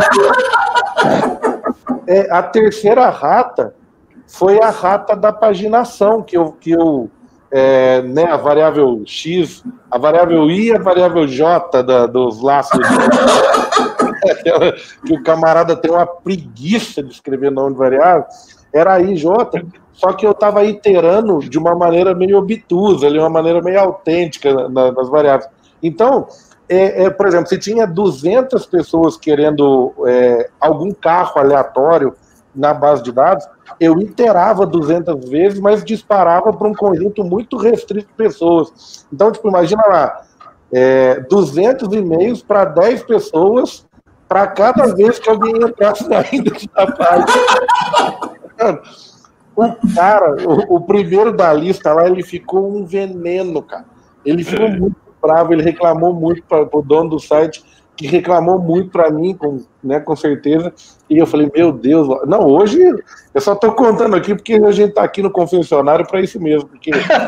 É, a terceira rata foi a rata da paginação, que eu, que eu é, né, a variável X, a variável I e a variável J da, dos laços. Aquela, que o camarada tem uma preguiça de escrever nome de variável, era a I J, só que eu estava iterando de uma maneira meio obtusa, de uma maneira meio autêntica na, nas variáveis. Então... É, é, por exemplo, se tinha duzentas pessoas querendo é, algum carro aleatório na base de dados, eu iterava duzentas vezes, mas disparava para um conjunto muito restrito de pessoas. Então, tipo, imagina lá, é, duzentos e-mails para dez pessoas para cada vez que alguém entrasse na index da página. O cara, o, o primeiro da lista lá, ele ficou um veneno, cara. Ele ficou muito bravo, ele reclamou muito para o dono do site, que reclamou muito para mim, com, né, com certeza, e eu falei, meu Deus, não, hoje eu só estou contando aqui porque a gente está aqui no confessionário para isso mesmo, porque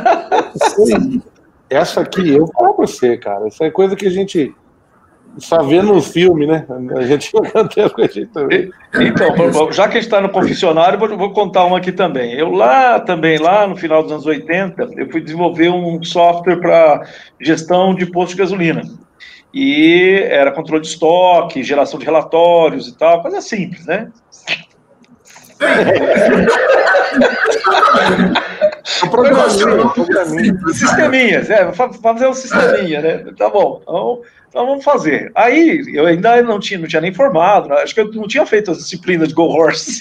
essa aqui, eu falo para você, cara, essa é coisa que a gente só vê no filme, né? A gente acontece com a gente também. Então, já que a gente está no confessionário, vou, vou contar uma aqui também. Eu lá também, lá no final dos anos oitenta, eu fui desenvolver um software para gestão de posto de gasolina. E era controle de estoque, geração de relatórios e tal, coisa simples, né? Sisteminhas, é, fazer um sisteminha, né? Tá bom, então, então vamos fazer. Aí eu ainda não tinha, não tinha nem formado, né? Acho que eu não tinha feito as disciplinas de Go Horse.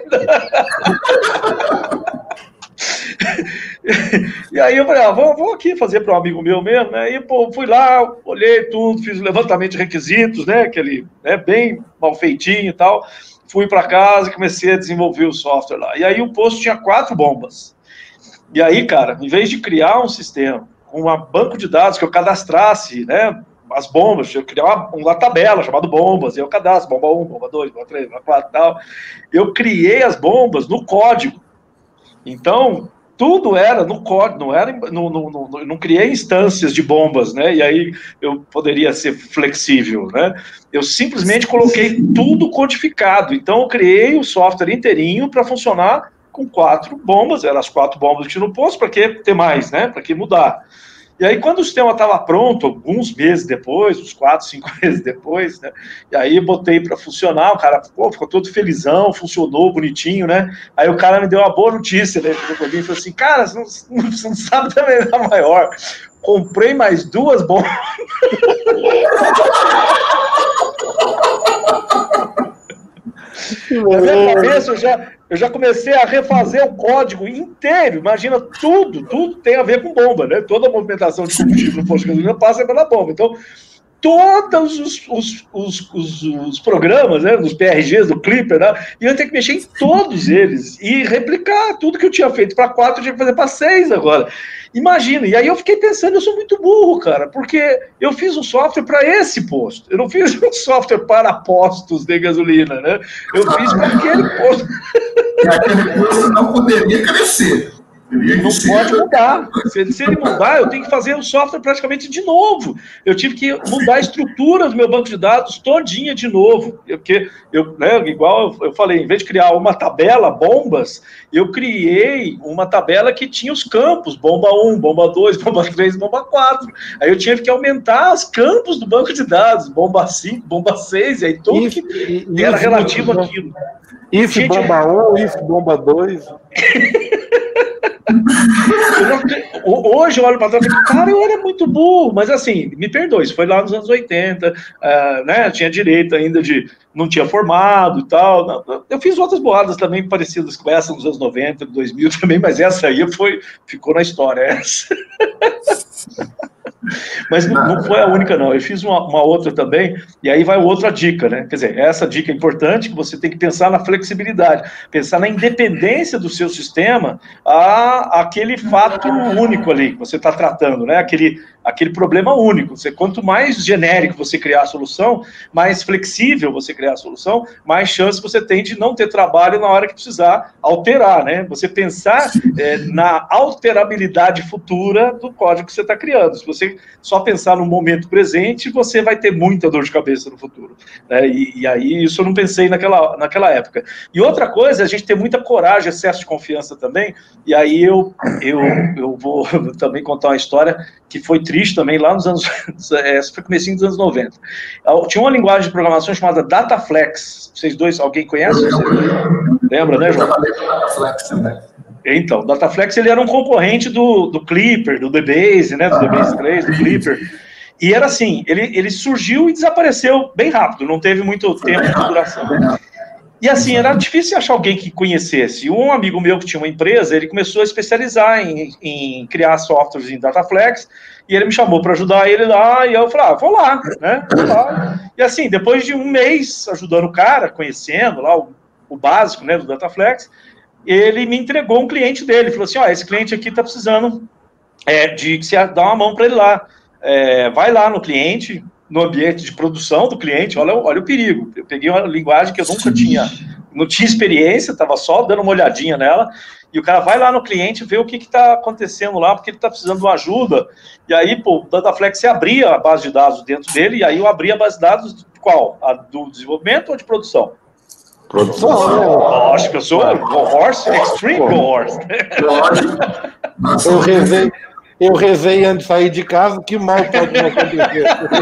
E aí eu falei, ah, vou, vou aqui fazer para um amigo meu mesmo, né? E pô, fui lá, olhei tudo, fiz o levantamento de requisitos, né? Aquele, né, bem mal feitinho e tal. Fui para casa e comecei a desenvolver o software lá. E aí o posto tinha quatro bombas. E aí, cara, em vez de criar um sistema com um banco de dados que eu cadastrasse, né, as bombas, eu criar uma, uma tabela chamada bombas, e eu cadastro bomba um, bomba dois, bomba três, bomba quatro e tal. Eu criei as bombas no código. Então, tudo era no código, não era, no, no, no, não criei instâncias de bombas, né? E aí eu poderia ser flexível, né? Eu simplesmente coloquei tudo codificado. Então, eu criei o software inteirinho para funcionar com quatro bombas, eram as quatro bombas que tinha no posto, para que ter mais, né? Para que mudar? E aí, quando o sistema estava pronto, alguns meses depois, uns quatro, cinco meses depois, né? E aí botei para funcionar, o cara pô, ficou todo felizão, funcionou bonitinho, né? Aí o cara me deu uma boa notícia, né? Ele falou assim, cara, você não, você não sabe também da maior. Comprei mais duas bombas. Na minha cabeça, eu já, eu já comecei a refazer o código inteiro. Imagina, tudo, tudo tem a ver com bomba, né? Toda a movimentação de combustível no posto de gasolina passa pela bomba. Então, todos os, os, os, os, os programas, né, dos P R Gs, do Clipper, né, iam ter que mexer em todos eles e replicar tudo que eu tinha feito para quatro, eu tinha que fazer para seis agora. Imagina, e aí eu fiquei pensando, eu sou muito burro, cara, porque eu fiz um software para esse posto, eu não fiz um software para postos de gasolina, né? Eu fiz para aquele posto. E aquele posto não poderia crescer. Não pode mudar. Se, se ele mudar, eu tenho que fazer o software praticamente de novo. Eu tive que mudar a estrutura do meu banco de dados todinha de novo. Eu, porque, eu, né, igual eu, eu falei, em vez de criar uma tabela, bombas, eu criei uma tabela que tinha os campos, bomba um, bomba dois, bomba três, bomba quatro. Aí eu tinha que aumentar os campos do banco de dados, bomba cinco, bomba seis, e aí tudo If, que e, era if, relativo if, àquilo. If Gente, bomba um, if bomba dois... Eu, hoje eu olho para trás e falo, cara, eu era muito burro, mas assim, me perdoe, isso foi lá nos anos oitenta, uh, né, tinha direito ainda de, não tinha formado e tal, eu fiz outras boadas também parecidas com essa nos anos noventa, dois mil também, mas essa aí foi, ficou na história, essa. Mas não, não foi a única, não. Eu fiz uma, uma outra também, e aí vai outra dica, né? Quer dizer, essa dica é importante, que você tem que pensar na flexibilidade, pensar na independência do seu sistema a aquele fato único ali que você está tratando, né? Aquele, aquele problema único. Você, quanto mais genérico você criar a solução, mais flexível você criar a solução, mais chance você tem de não ter trabalho na hora que precisar alterar, né? Você pensar é, na alterabilidade futura do código que você está criando. Se você só pensar no momento presente, você vai ter muita dor de cabeça no futuro, né? E, e aí, isso eu não pensei naquela, naquela época. E outra coisa, a gente ter muita coragem, excesso de confiança também, e aí eu, eu, eu vou também contar uma história que foi triste também, lá nos anos, essa foi comecinho dos anos noventa. Tinha uma linguagem de programação chamada Dataflex, vocês dois, alguém conhece? Lembra, né, João? Eu trabalhei com Dataflex também. Então, o Dataflex, ele era um concorrente do, do Clipper, do DBase, né, do DBase três, do Clipper, e era assim, ele, ele surgiu e desapareceu bem rápido, não teve muito tempo de duração. E assim, era difícil achar alguém que conhecesse. Um amigo meu que tinha uma empresa, ele começou a especializar em, em criar softwares em Dataflex, e ele me chamou para ajudar ele lá, e eu falei, ah, vou lá, né, vou lá. E assim, depois de um mês ajudando o cara, conhecendo lá o, o básico, né, do Dataflex, ele me entregou um cliente dele, falou assim, ó, esse cliente aqui tá precisando é, de que você dá uma mão para ele lá, é, vai lá no cliente, no ambiente de produção do cliente, olha, olha o perigo, eu peguei uma linguagem que eu nunca tinha, não tinha experiência, estava só dando uma olhadinha nela, e o cara vai lá no cliente ver o que está acontecendo lá, porque ele está precisando de uma ajuda, e aí, pô, o Dataflex, você abria a base de dados dentro dele, e aí eu abria a base de dados de qual? A do desenvolvimento ou de produção? Produção. Lógico que eu sou Go Horse, Extreme Go Horse. Eu rezei, eu rezei antes de sair de casa, que mal pode não acontecer.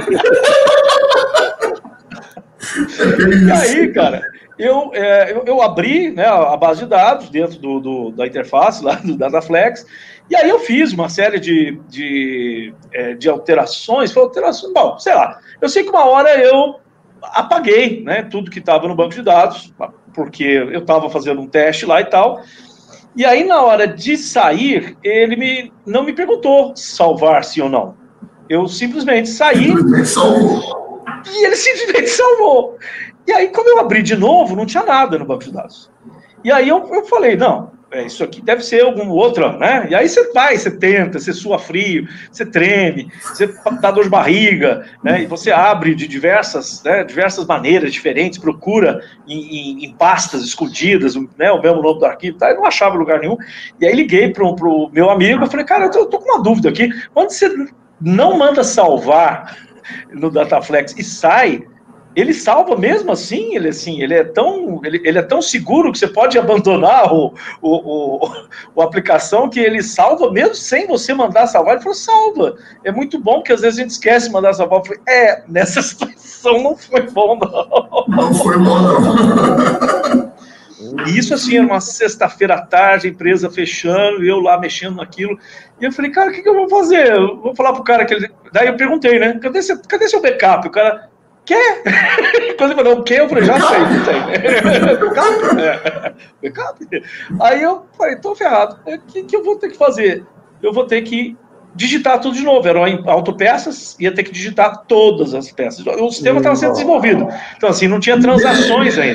E aí, cara, eu, é, eu, eu abri, né, a base de dados dentro do, do, da interface lá do Dataflex, e aí eu fiz uma série de, de, é, de alterações, foi alterações, bom, sei lá, eu sei que uma hora eu apaguei, né, tudo que estava no banco de dados, porque eu estava fazendo um teste lá e tal, e aí na hora de sair, ele me, não me perguntou salvar sim ou não, eu simplesmente saí e ele simplesmente salvou, e aí como eu abri de novo, não tinha nada no banco de dados, e aí eu, eu falei, não, é, isso aqui deve ser algum outro, né? E aí você vai, você tenta, você sua frio, você treme, você dá dor de barriga, né? E você abre de diversas, né, diversas maneiras diferentes, procura em, em, em pastas escondidas, né, o mesmo nome do arquivo, tá? Eu não achava lugar nenhum. E aí liguei para o meu amigo, eu falei, cara, eu tô, eu tô com uma dúvida aqui. Quando você não manda salvar no Dataflex e sai, ele salva mesmo assim, ele, assim, ele, é, tão, ele, ele é tão seguro que você pode abandonar o, o, o, o aplicação que ele salva mesmo sem você mandar salvar. Ele falou, salva. É muito bom, porque às vezes a gente esquece de mandar salvar. Eu falei, é, nessa situação não foi bom, não. Não foi bom, não. E isso, assim, era uma sexta-feira à tarde, a empresa fechando, e eu lá mexendo naquilo. E eu falei, cara, o que, que eu vou fazer? Eu vou falar pro cara que ele... Daí eu perguntei, né, cadê, seu, cadê seu backup? O cara... Quê? Quando ele falou o quê? Eu falei, já sei, não tem. Backup? É. Backup? Aí eu falei, tô ferrado. O que, que eu vou ter que fazer? Eu vou ter que digitar tudo de novo. Eram autopeças, ia ter que digitar todas as peças. O sistema estava sendo desenvolvido. Então, assim, não tinha transações ainda.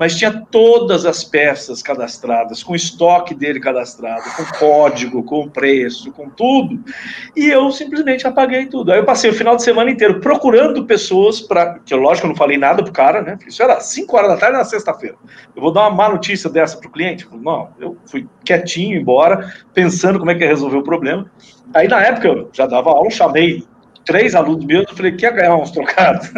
mas tinha todas as peças cadastradas, com o estoque dele cadastrado, com código, com preço, com tudo, e eu simplesmente apaguei tudo. Aí eu passei o final de semana inteiro procurando pessoas para, que lógico, eu não falei nada pro cara, né? Isso era cinco horas da tarde na sexta-feira. Eu vou dar uma má notícia dessa pro cliente? Não, eu fui quietinho embora, pensando como é que ia resolver o problema. Aí na época eu já dava aula, chamei três alunos meus, eu falei, quer ganhar uns trocados?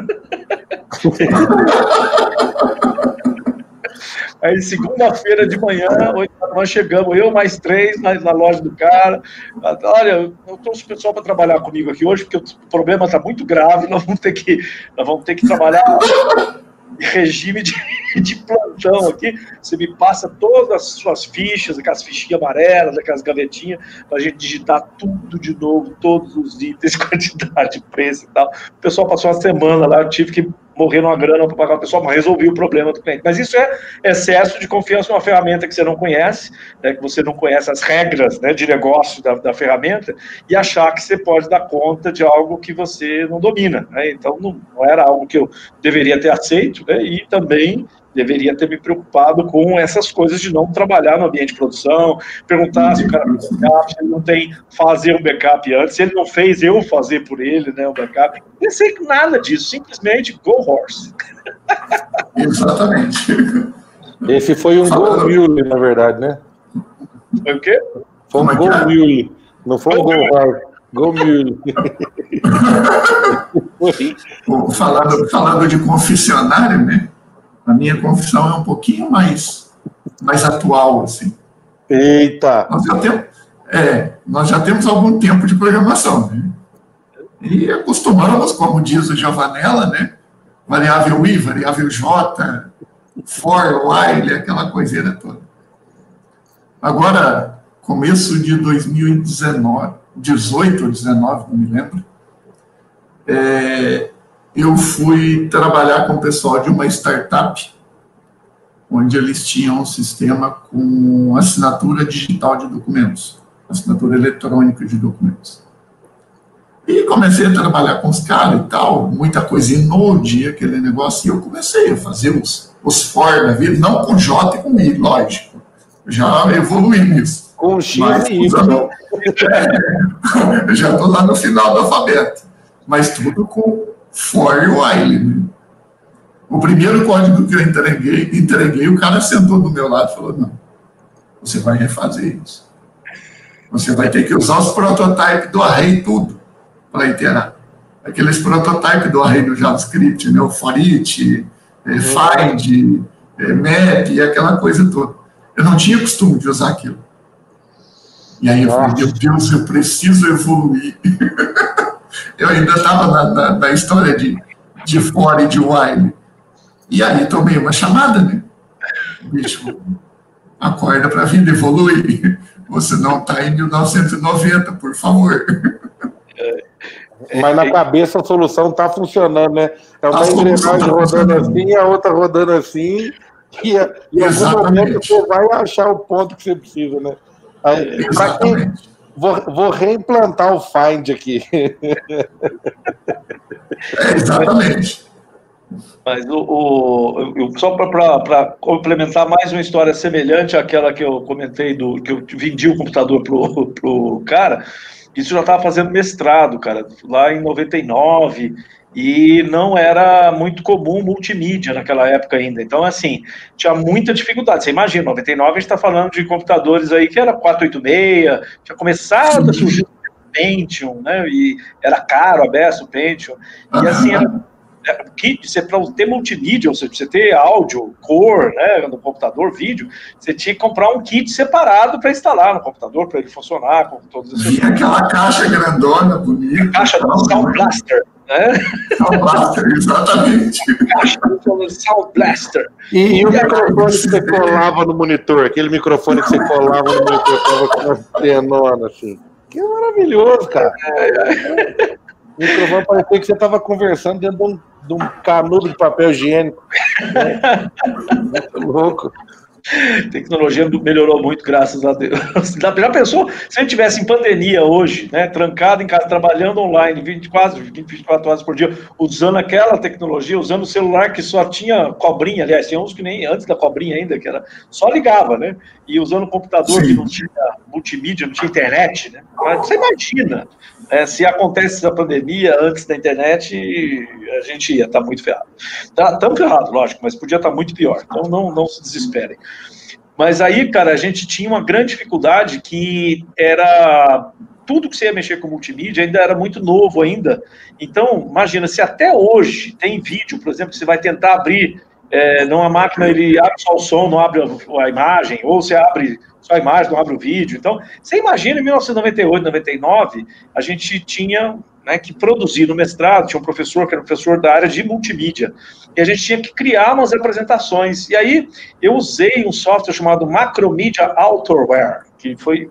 Aí segunda-feira de manhã, nós chegamos, eu mais três na, na loja do cara. Olha, eu trouxe o pessoal para trabalhar comigo aqui hoje, porque o problema está muito grave, nós vamos ter que, nós vamos ter que trabalhar em regime de, de plantão aqui. Você me passa todas as suas fichas, aquelas fichinhas amarelas, aquelas gavetinhas, para a gente digitar tudo de novo, todos os itens, quantidade, preço e tal. O pessoal passou uma semana lá, eu tive que morrer numa grana para pagar o pessoal, mas resolvi o problema do cliente. Mas isso é excesso de confiança numa ferramenta que você não conhece, né, que você não conhece as regras, né, de negócio da, da ferramenta, e achar que você pode dar conta de algo que você não domina. Né? Então, não, não era algo que eu deveria ter aceito, né, e também deveria ter me preocupado com essas coisas de não trabalhar no ambiente de produção, perguntar se o cara tem backup, se ele não tem fazer um backup antes, se ele não fez eu fazer por ele, né, um backup. Não pensei nada disso, simplesmente go horse. Exatamente. Esse foi um gol mule, na verdade, né? Foi o quê? Foi um gol mule, não foi um gol horse. Gol mule. falando, falando de confessionário, né? A minha confissão é um pouquinho mais, mais atual, assim. Eita! Nós já, temos, é, nós já temos algum tempo de programação, né? E acostumamos, como diz o Giovanella, né? Variável I, variável J, for, while, aquela coiseira toda. Agora, começo de dois mil e dezenove, dezoito ou dezenove, não me lembro, é... eu fui trabalhar com o pessoal de uma startup, onde eles tinham um sistema com assinatura digital de documentos, assinatura eletrônica de documentos. E comecei a trabalhar com os caras e tal, muita coisa em Node, aquele negócio, e eu comecei a fazer os, os for da vida, não com J e com I, lógico, já evoluí nisso. Com X mas, e Y. É, eu já estou lá no final do alfabeto, mas tudo com for e while, né? O primeiro código que eu entreguei, entreguei, o cara sentou do meu lado e falou, não, você vai refazer isso. Você vai ter que usar os prototypes do array tudo para iterar. Aqueles prototypes do array do JavaScript, né? O for each, é, find, é, map e aquela coisa toda. Eu não tinha costume de usar aquilo. E aí eu falei, meu Deus, eu preciso evoluir. Eu ainda estava na, na, na história de, de for e de while. E aí tomei uma chamada, né? Bicho, acorda para a vida, evolui. Você não está em mil novecentos e noventa, por favor. Mas na cabeça a solução está funcionando, né? É uma engrenagem tá rodando assim, a outra rodando assim, e, a, e em algum momento você vai achar o ponto que você precisa, né? Exatamente. Vou, vou reimplantar o Find aqui. É, exatamente. Mas o, o, eu, só para complementar mais uma história semelhante àquela que eu comentei, do, que eu vendi o computador pro, pro cara, isso já estava fazendo mestrado, cara, lá em noventa e nove, e não era muito comum multimídia naquela época ainda. Então, assim, tinha muita dificuldade. Você imagina, em noventa e nove a gente está falando de computadores aí que era quatrocentos e oitenta e seis, tinha começado a surgir o Pentium, né, e era caro a beça o Pentium, e assim, era kit, você para ter multimídia, ou seja, você ter áudio, cor, né, no computador, vídeo, você tinha que comprar um kit separado para instalar no computador, para ele funcionar com todos esses. E aquela caixa grandona, bonita. A caixa do Sound Blaster, né? Sound Blaster, exatamente. Caixa do Sound Blaster. E, e o microfone que você colava no monitor, aquele microfone que você colava no monitor, tava com uma cenona, assim. Que maravilhoso, cara. O microfone parecia que você estava conversando dentro de um, de um canudo de papel higiênico. Muito louco. Tecnologia melhorou muito, graças a Deus. Já pensou se a gente tivesse em pandemia hoje, né, trancado em casa, trabalhando online, vinte e quatro, vinte e quatro horas por dia, usando aquela tecnologia, usando o celular que só tinha cobrinha, aliás, tinha uns que nem antes da cobrinha ainda, que era só ligava, né? E usando um computador Sim. que não tinha multimídia, não tinha internet, né? Mas você imagina, né, se acontece a pandemia antes da internet, a gente ia estar tá muito ferrado. Tá, tão ferrado, lógico, mas podia estar tá muito pior. Então não, não se desesperem. Mas aí, cara, a gente tinha uma grande dificuldade que era... Tudo que você ia mexer com multimídia ainda era muito novo ainda. Então, imagina, se até hoje tem vídeo, por exemplo, que você vai tentar abrir é, numa máquina, ele abre só o som, não abre a imagem, ou você abre só a imagem, não abre o vídeo. Então, você imagina, em mil novecentos e noventa e oito, noventa e nove, a gente tinha, né, que produzir no mestrado, tinha um professor que era professor da área de multimídia, e a gente tinha que criar umas apresentações. E aí, eu usei um software chamado Macromedia Autorware, que foi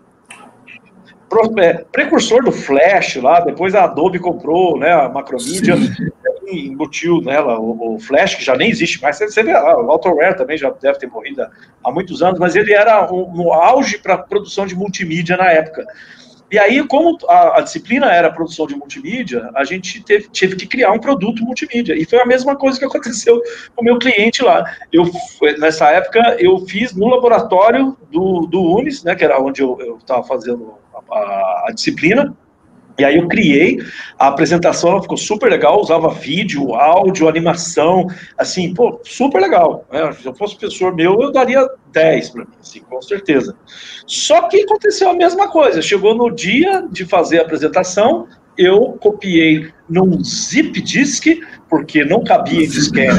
precursor do Flash lá, depois a Adobe comprou, né, a Macromedia, e embutiu nela o, o Flash, que já nem existe mais. Você, você vê lá, o Autorware também já deve ter morrido há muitos anos, mas ele era um, no auge para produção de multimídia na época. E aí, como a, a disciplina era a produção de multimídia, a gente teve, teve que criar um produto multimídia. E foi a mesma coisa que aconteceu com o meu cliente lá. Eu, nessa época, eu fiz no laboratório do, do Unis, né, que era onde eu estava fazendo a, a, a disciplina. E aí eu criei, a apresentação ela ficou super legal, usava vídeo, áudio, animação, assim, pô, super legal, né? Se eu fosse professor meu, eu daria dez para mim, assim, com certeza. Só que aconteceu a mesma coisa, chegou no dia de fazer a apresentação, eu copiei num zip disk, porque não cabia em disquete.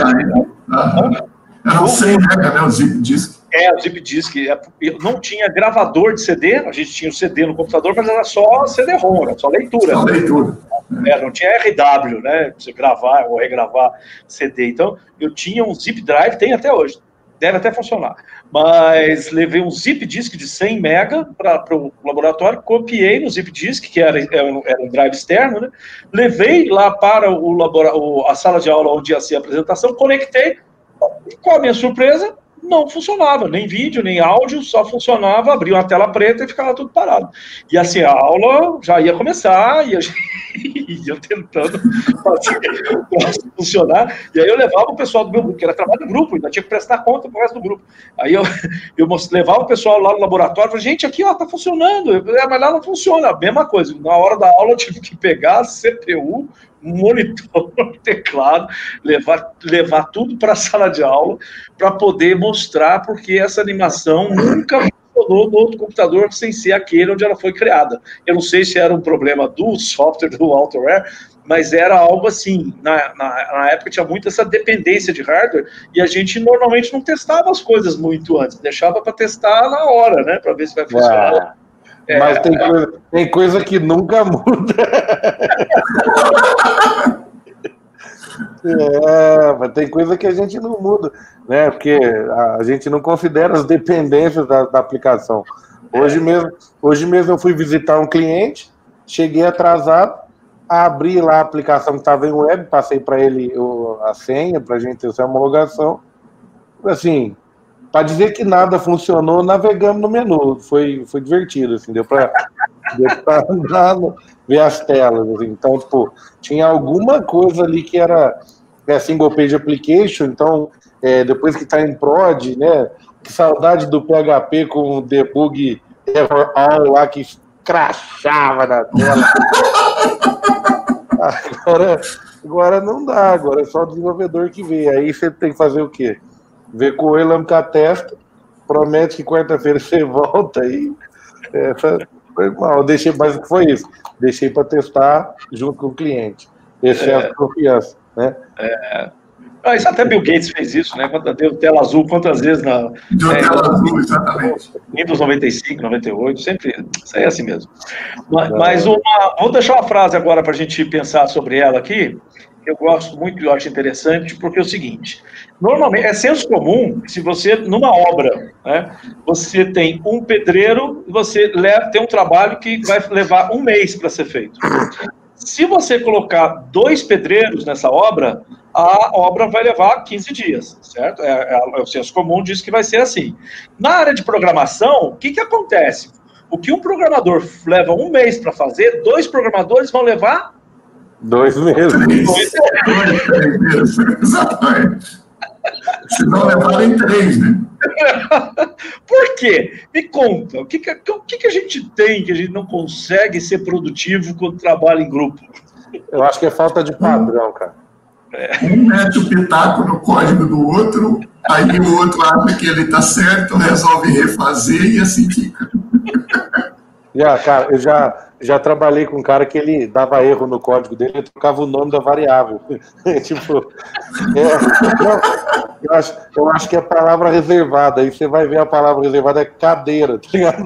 Era cem mega, né, o zip disk. É, o zip disk, não tinha gravador de C D, a gente tinha o C D no computador, mas era só C D ROM, era só leitura. Só leitura. É, não tinha R W, né, pra você gravar ou regravar C D. Então, eu tinha um zip drive, tem até hoje, deve até funcionar, mas levei um zip disk de cem mega para o laboratório, copiei no zip disk, que era, era, um, era um drive externo, né, levei lá para o laboratório, a sala de aula onde ia ser a apresentação, conectei, e com a minha surpresa, não funcionava, nem vídeo, nem áudio, só funcionava, abria uma tela preta e ficava tudo parado. E assim, a aula já ia começar, e eu tentando fazer funcionar, e aí eu levava o pessoal do meu grupo, que era trabalho do grupo, ainda tinha que prestar conta pro resto do grupo. Aí eu, eu levava o pessoal lá no laboratório, falei, gente, aqui ó, tá funcionando, eu, mas lá não funciona, a mesma coisa. Na hora da aula eu tive que pegar a C P U, um monitor, um teclado, levar, levar tudo para a sala de aula para poder mostrar porque essa animação nunca funcionou no outro computador sem ser aquele onde ela foi criada. Eu não sei se era um problema do software, do Autorware, mas era algo assim, na, na, na época tinha muito essa dependência de hardware e a gente normalmente não testava as coisas muito antes, deixava para testar na hora, né, para ver se vai funcionar. Ah. É, mas tem, é... coisa, tem coisa que nunca muda. É, mas tem coisa que a gente não muda, né? Porque a gente não considera as dependências da, da aplicação. Hoje mesmo, hoje mesmo eu fui visitar um cliente, cheguei atrasado, abri lá a aplicação que estava em web, passei para ele o, a senha para a gente ter essa homologação. Assim, para dizer que nada funcionou, navegamos no menu. Foi, foi divertido, assim, deu para ver as telas. Assim. Então, tipo, tinha alguma coisa ali que era é, single page application, então, é, depois que está em prod, né? Que saudade do P H P com o debug error all lá que crachava na tela. Agora, agora não dá, agora é só o desenvolvedor que vê. Aí você tem que fazer o quê? Ver com o Elam com a testa, promete que quarta-feira você volta aí. É, foi mal, deixei, mas foi isso. Deixei para testar junto com o cliente. Excesso de confiança, né? É. Ah, isso até Bill Gates fez isso, né? Quando deu tela azul, quantas vezes na. Deu é, tela azul, exatamente. Windows noventa e cinco, noventa e oito, sempre. Isso aí é assim mesmo. Mas, mas uma, vou deixar uma frase agora para a gente pensar sobre ela aqui. Eu gosto muito, eu acho interessante, porque é o seguinte, normalmente, é senso comum, se você, numa obra, né, você tem um pedreiro, você leva, tem um trabalho que vai levar um mês para ser feito. Se você colocar dois pedreiros nessa obra, a obra vai levar quinze dias, certo? É, é, é o senso comum diz que vai ser assim. Na área de programação, o que, que acontece? O que um programador leva um mês para fazer, dois programadores vão levar... Dois meses. Dois, três meses, exatamente. Se não levarem três, né? Por quê? Me conta, o que que, o que que a gente tem que a gente não consegue ser produtivo quando trabalha em grupo? Eu acho que é falta de padrão, cara. É. Um mete o pitaco no código do outro, aí o outro acha que ele está certo, resolve refazer e assim fica. Já, cara, eu já, já trabalhei com um cara que ele dava erro no código dele, ele trocava o nome da variável. Tipo, é, eu, eu, acho, eu acho que é palavra reservada, aí você vai ver a palavra reservada é cadeira, tá ligado?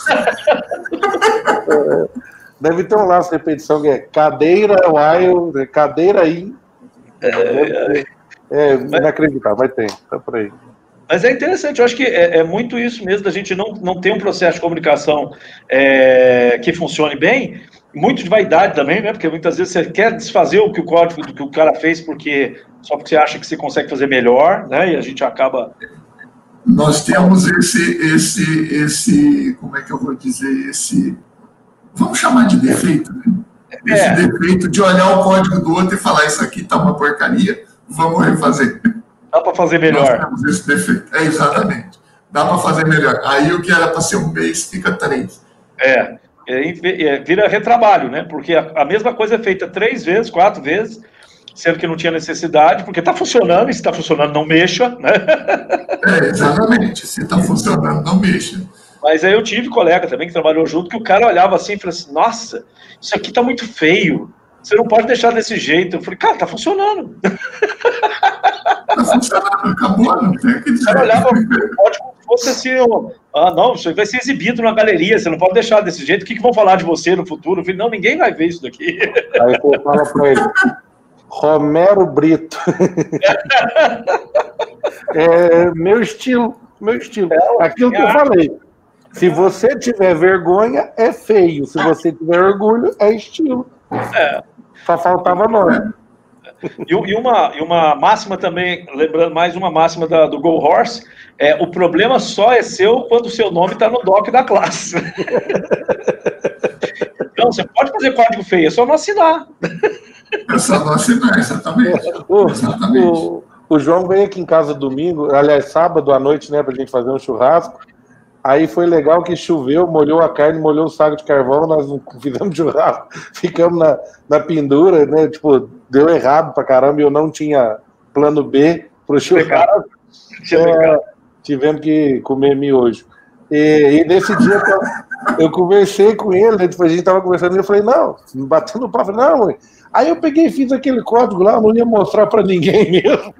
É, deve ter um laço de repetição que é cadeira, while, cadeira aí. É, é inacreditável, mas tem, tá por aí. Mas é interessante, eu acho que é, é muito isso mesmo, da gente não, não ter um processo de comunicação é, que funcione bem, muito de vaidade também, né? Porque muitas vezes você quer desfazer o que o código do que o cara fez porque só porque você acha que você consegue fazer melhor, né? E a gente acaba... Nós temos esse, esse, esse, como é que eu vou dizer, esse, vamos chamar de defeito, né? Esse é. defeito de olhar o código do outro e falar, isso aqui tá uma porcaria, vamos refazer. Dá para fazer melhor. Nós temos esse defeito. É, exatamente. Dá para fazer melhor. Aí o que era para ser um mês fica três. É, é, vira retrabalho, né? Porque a, a mesma coisa é feita três vezes, quatro vezes, sendo que não tinha necessidade, porque está funcionando, e se está funcionando, não mexa, né? É, exatamente. Se está funcionando, não mexa. Mas aí eu tive colega também que trabalhou junto, que o cara olhava assim e falou assim, nossa, isso aqui está muito feio. Você não pode deixar desse jeito. Eu falei, cara, tá funcionando. Tá funcionando, acabou, não tem que dizer. O cara olhava o código como se fosse assim, ah, não, isso vai ser exibido na galeria, você não pode deixar desse jeito, o que, que vão falar de você no futuro? Eu falei, não, ninguém vai ver isso daqui. Aí você fala pra ele, Romero Brito. É meu estilo, meu estilo. Aquilo que eu falei. Se você tiver vergonha, é feio. Se você tiver orgulho, é estilo. É. Só faltava nome. E, e, uma, e uma máxima também, lembrando mais uma máxima da, do Go Horse, é, o problema só é seu quando o seu nome está no doc da classe. Então, você pode fazer código feio, é só não assinar. É só não assinar, exatamente. O, exatamente. O, o João veio aqui em casa domingo, aliás, sábado à noite, né, pra gente fazer um churrasco. Aí foi legal que choveu, molhou a carne, molhou o saco de carvão, nós não fizemos churrasco, ficamos na, na pendura, né? Tipo, deu errado pra caramba e eu não tinha plano B pro churrasco. É, tivemos que comer miojo. E, e nesse dia eu, eu conversei com ele, né, depois a gente tava conversando e eu falei, não, batendo no pau, falei, não, mãe. Aí eu peguei e fiz aquele código lá, eu não ia mostrar pra ninguém mesmo.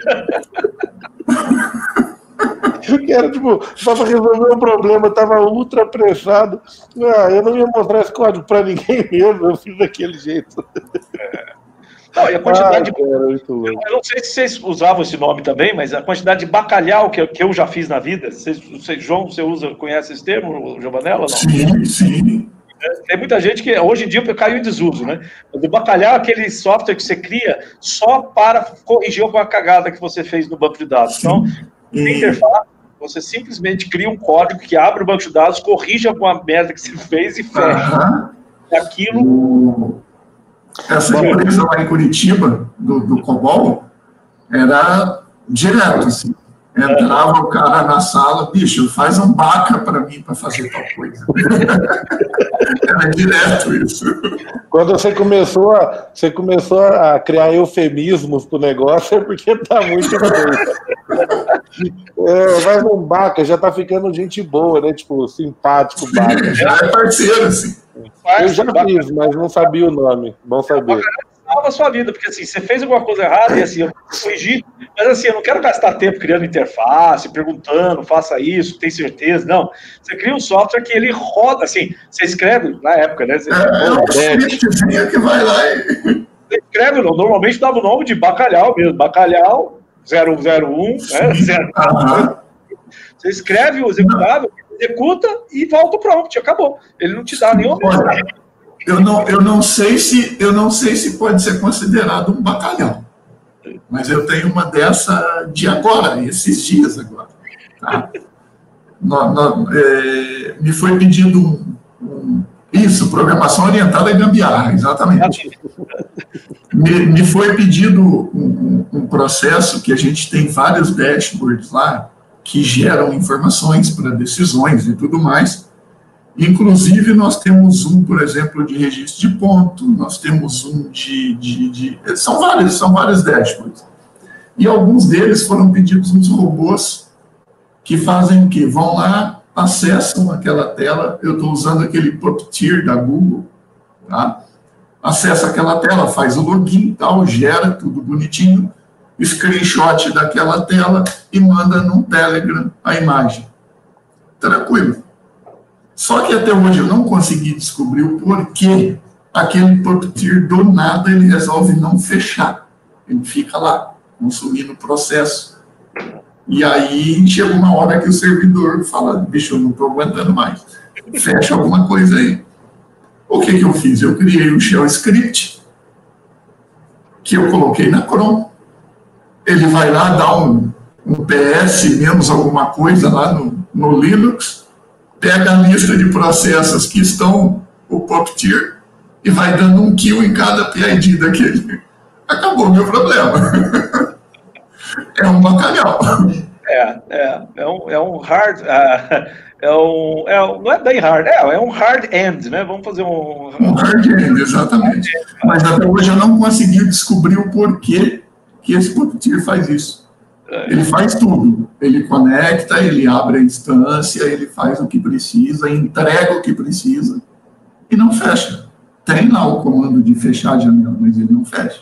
Que era tipo, só para resolver um problema, eu tava ultra apressado. Ah, eu não ia mostrar esse código para ninguém mesmo, eu fiz daquele jeito. É. Não, e a quantidade ah, de. Cara, muito eu não sei se vocês usavam esse nome também, mas a quantidade de bacalhau que eu, que eu já fiz na vida. Vocês, vocês, João, você usa, conhece esse termo, Giovanella? Não? Sim, sim. Tem muita gente que hoje em dia caiu em desuso, né? O bacalhau é aquele software que você cria só para corrigir alguma cagada que você fez no banco de dados. Então, na interface, você simplesmente cria um código que abre o banco de dados, corrige alguma merda que você fez e fecha. Uhum. Aquilo... Essa empresa lá em Curitiba, do, do COBOL, era direto, assim. Entrava o cara na sala, bicho, faz um baca para mim para fazer tal coisa. Era direto isso. Quando você começou a, você começou a criar eufemismos pro negócio, é porque tá muito bem. É, faz um baca, já tá ficando gente boa, né? Tipo, simpático, baca. Já é parceiro, assim. Eu já fiz, mas não sabia o nome. Bom saber. Salva a sua vida, porque assim, você fez alguma coisa errada e assim, eu corrigi, mas assim, eu não quero gastar tempo criando interface, perguntando, faça isso, tem certeza, não. Você cria um software que ele roda, assim, você escreve, na época, né? Você, é, é um scriptzinho que vai lá e... Você escreve, normalmente dava o nome de bacalhau mesmo, bacalhau zero zero um, né? zero, uhum. Você escreve o executável, executa e volta o prompt, acabou. Ele não te dá nenhuma mensagem. eu não, eu não sei se eu não sei se pode ser considerado um bacalhau, mas eu tenho uma dessa de agora, esses dias agora. Tá? No, no, é, me foi pedido um, um, isso, programação orientada a gambiarra, exatamente. Me, me foi pedido um, um processo que a gente tem vários dashboards lá que geram informações para decisões e tudo mais. Inclusive, nós temos um, por exemplo, de registro de ponto, nós temos um de... de, de são vários, são vários dashboards. E alguns deles foram pedidos nos robôs que fazem o quê? Vão lá, acessam aquela tela, eu estou usando aquele Puppeteer da Google, tá? Acessa aquela tela, faz o login e tal, gera tudo bonitinho, screenshot daquela tela e manda num Telegram a imagem. Tranquilo. Só que até hoje eu não consegui descobrir o porquê aquele Puppeteer do nada ele resolve não fechar. Ele fica lá, consumindo o processo. E aí chega uma hora que o servidor fala, bicho, eu não estou aguentando mais. Fecha alguma coisa aí. O que, que eu fiz? Eu criei um shell script que eu coloquei na Chrome. Ele vai lá dar um, um P S menos alguma coisa lá no, no Linux, pega a lista de processos que estão o Puppeteer e vai dando um kill em cada P I D daquele. Acabou o meu problema. É um bacalhau. É, é, é um, é um hard, uh, é um, é um, não é bem hard, é, é um hard end, né? Vamos fazer um... Um hard end, exatamente. Mas até hoje eu não consegui descobrir o porquê que esse Puppeteer faz isso. Ele faz tudo. Ele conecta, ele abre a instância, ele faz o que precisa, entrega o que precisa e não fecha. Tem lá o comando de fechar a janela, mas ele não fecha.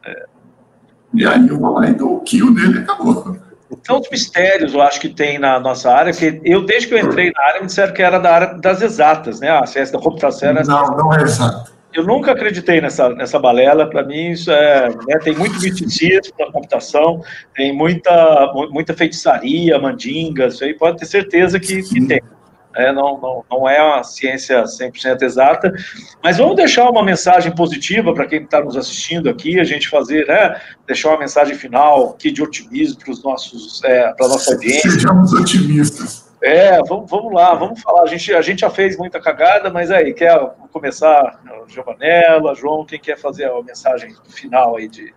E aí eu vou lá e dou o kill dele e acabou. São os mistérios, eu acho que tem na nossa área, que eu, desde que eu entrei na área, me disseram que era da área das exatas, né? A ciência da computação era... Não, não é exato. Eu nunca acreditei nessa, nessa balela. Para mim, isso é... Né, tem muito misticismo na computação, tem muita, muita feitiçaria, mandinga, isso aí pode ter certeza que, que tem. É, não, não, não é uma ciência cem por cento exata, mas vamos deixar uma mensagem positiva para quem está nos assistindo aqui, a gente fazer, né, deixar uma mensagem final aqui de otimismo para os nossos, é, para a nossa audiência. Sejamos otimistas. É, vamos, vamos lá, vamos falar, a gente, a gente já fez muita cagada, mas aí, quer começar, Giovanella, João, quem quer fazer a mensagem final aí de...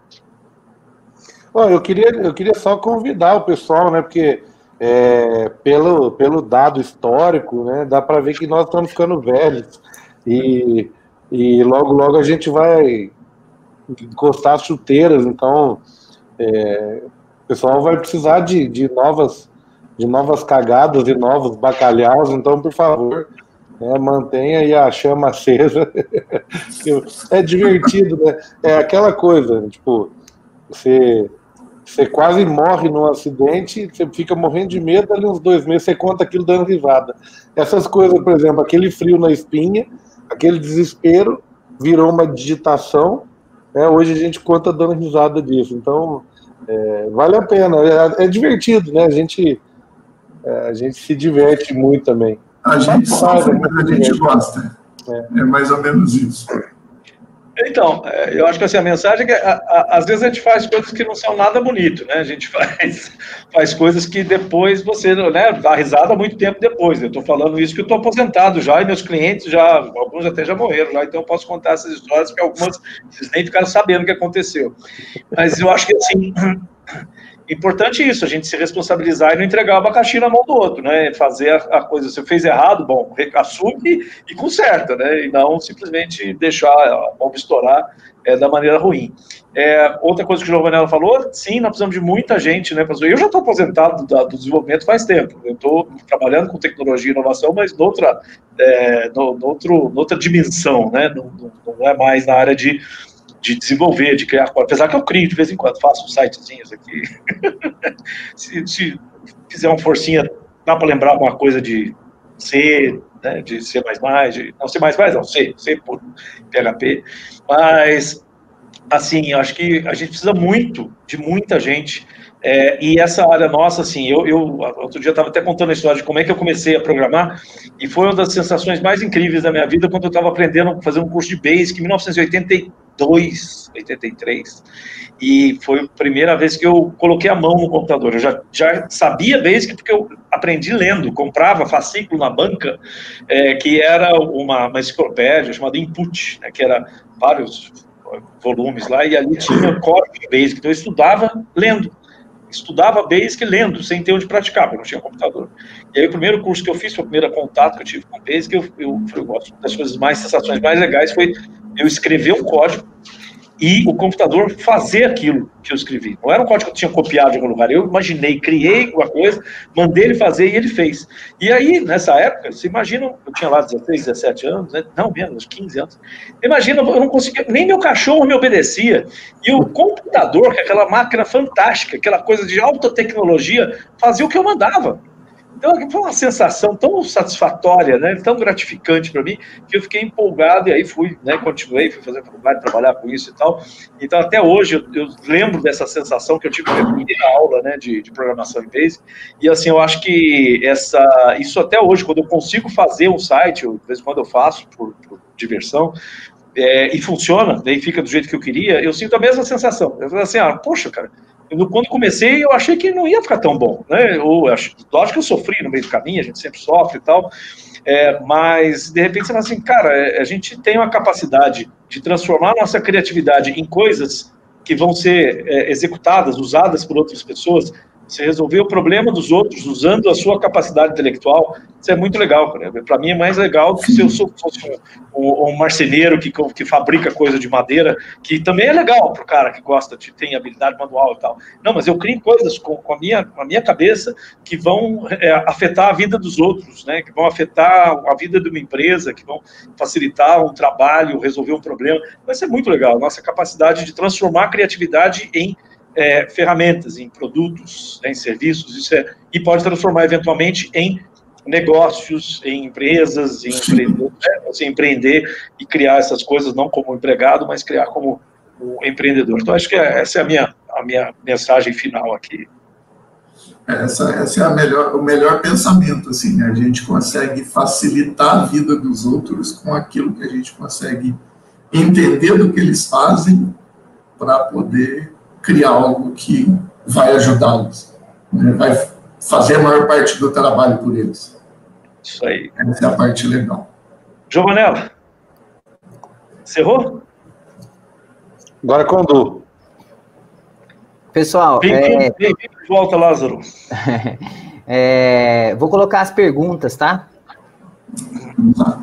Bom, eu queria, eu queria só convidar o pessoal, né, porque... É, pelo, pelo dado histórico, né, dá para ver que nós estamos ficando velhos e, e logo, logo a gente vai encostar as chuteiras, então é, o pessoal vai precisar de, de, novas, de novas cagadas e novos bacalhaus, então, por favor, né, mantenha aí a chama acesa. É divertido, né? É aquela coisa, tipo, você... Você quase morre num acidente, você fica morrendo de medo, ali uns dois meses você conta aquilo dando risada. Essas coisas, por exemplo, aquele frio na espinha, aquele desespero, virou uma digitação, né? Hoje a gente conta dando risada disso. Então, é, vale a pena, é, é divertido, né? A gente, é, a gente se diverte muito também. A gente sofre, mas a gente gosta. É. É mais ou menos isso. Então, eu acho que assim, a mensagem é que a, a, às vezes a gente faz coisas que não são nada bonito, né? A gente faz, faz coisas que depois você, né, dá risada muito tempo depois. Eu estou falando isso que eu estou aposentado já, e meus clientes já, alguns até já morreram já, então eu posso contar essas histórias, porque algumas vocês nem ficaram sabendo o que aconteceu. Mas eu acho que assim, importante isso, a gente se responsabilizar e não entregar o abacaxi na mão do outro, né? Fazer a, a coisa, você fez errado, bom, assume e conserta, né? E não simplesmente deixar a bomba estourar é, da maneira ruim. É, outra coisa que o Giovanella falou, sim, nós precisamos de muita gente, né? Eu já estou aposentado do, do desenvolvimento faz tempo, eu estou trabalhando com tecnologia e inovação, mas noutra, é, no, noutro, noutra dimensão, né? Não, não, não é mais na área de de desenvolver, de criar, apesar que eu crio de vez em quando, faço uns sitezinhos aqui. se, se fizer uma forcinha, dá para lembrar alguma coisa de C, né, de C++, de, não C++, não, C, C por P H P, mas, assim, acho que a gente precisa muito, de muita gente, É, e essa área nossa, assim, eu, eu outro dia estava até contando a história de como é que eu comecei a programar, e foi uma das sensações mais incríveis da minha vida quando eu estava aprendendo a fazer um curso de Basic em mil novecentos e oitenta e dois, oitenta e três, e foi a primeira vez que eu coloquei a mão no computador. Eu já, já sabia Basic porque eu aprendi lendo, comprava fascículo na banca, é, que era uma, uma enciclopédia chamada Input, né, que era vários volumes lá, e ali tinha código de Basic, então eu estudava lendo. Estudava Basic lendo, sem ter onde praticar, porque não tinha computador. E aí o primeiro curso que eu fiz, foi o primeiro contato que eu tive com Basic, eu, eu, eu gosto das coisas mais, sensações mais legais, foi eu escrever um código e o computador fazer aquilo que eu escrevi. Não era um código que eu tinha copiado de algum lugar, eu imaginei, criei uma coisa, mandei ele fazer e ele fez. E aí, nessa época, você imagina, eu tinha lá dezesseis, dezessete anos, né? Não, menos, quinze anos, imagina, eu não conseguia, nem meu cachorro me obedecia, e o computador, que é aquela máquina fantástica, aquela coisa de alta tecnologia, fazia o que eu mandava. Então, foi uma sensação tão satisfatória, né, tão gratificante para mim, que eu fiquei empolgado, e aí fui, né, continuei, fui fazer faculdade, trabalhar com isso e tal. Então, até hoje, eu, eu lembro dessa sensação que eu tive na minha primeira aula, né, de, de programação em Basic, e assim, eu acho que essa, isso até hoje, quando eu consigo fazer um site, eu, de vez em quando eu faço, por, por diversão, é, e funciona, daí fica do jeito que eu queria, eu sinto a mesma sensação. Eu falo assim, ah, poxa, cara, eu, quando comecei, eu achei que não ia ficar tão bom, né? Ou, lógico que eu sofri no meio do caminho, a gente sempre sofre e tal, é, mas, de repente, você fala assim, cara, a gente tem uma capacidade de transformar a nossa criatividade em coisas que vão ser é, executadas, usadas por outras pessoas. Você resolver o problema dos outros usando a sua capacidade intelectual, isso é muito legal, cara. Para mim é mais legal do que se eu fosse um, um, um marceneiro que, que fabrica coisa de madeira, que também é legal para o cara que gosta, de tem habilidade manual e tal. Não, mas eu crio coisas com, com, a, minha, com a minha cabeça que vão é, afetar a vida dos outros, né? Que vão afetar a vida de uma empresa, que vão facilitar um trabalho, resolver um problema. Vai ser muito legal. Nossa capacidade de transformar a criatividade em É, ferramentas, em produtos, em serviços, isso é, e pode transformar eventualmente em negócios, em empresas, em empreender, né, assim, empreender e criar essas coisas não como empregado, mas criar como um empreendedor. Então acho que essa é a minha, a minha mensagem final aqui. Essa, essa é a melhor, o melhor pensamento, assim, né? A gente consegue facilitar a vida dos outros com aquilo que a gente consegue entender do que eles fazem para poder criar algo que vai ajudá-los, né? Vai fazer a maior parte do trabalho por eles. Isso aí. Essa é a parte legal. Giovanella, encerrou? Agora com o Du. Pessoal, Bem-vindo é... bem de volta, Lázaro. é... vou colocar as perguntas, tá? Tá.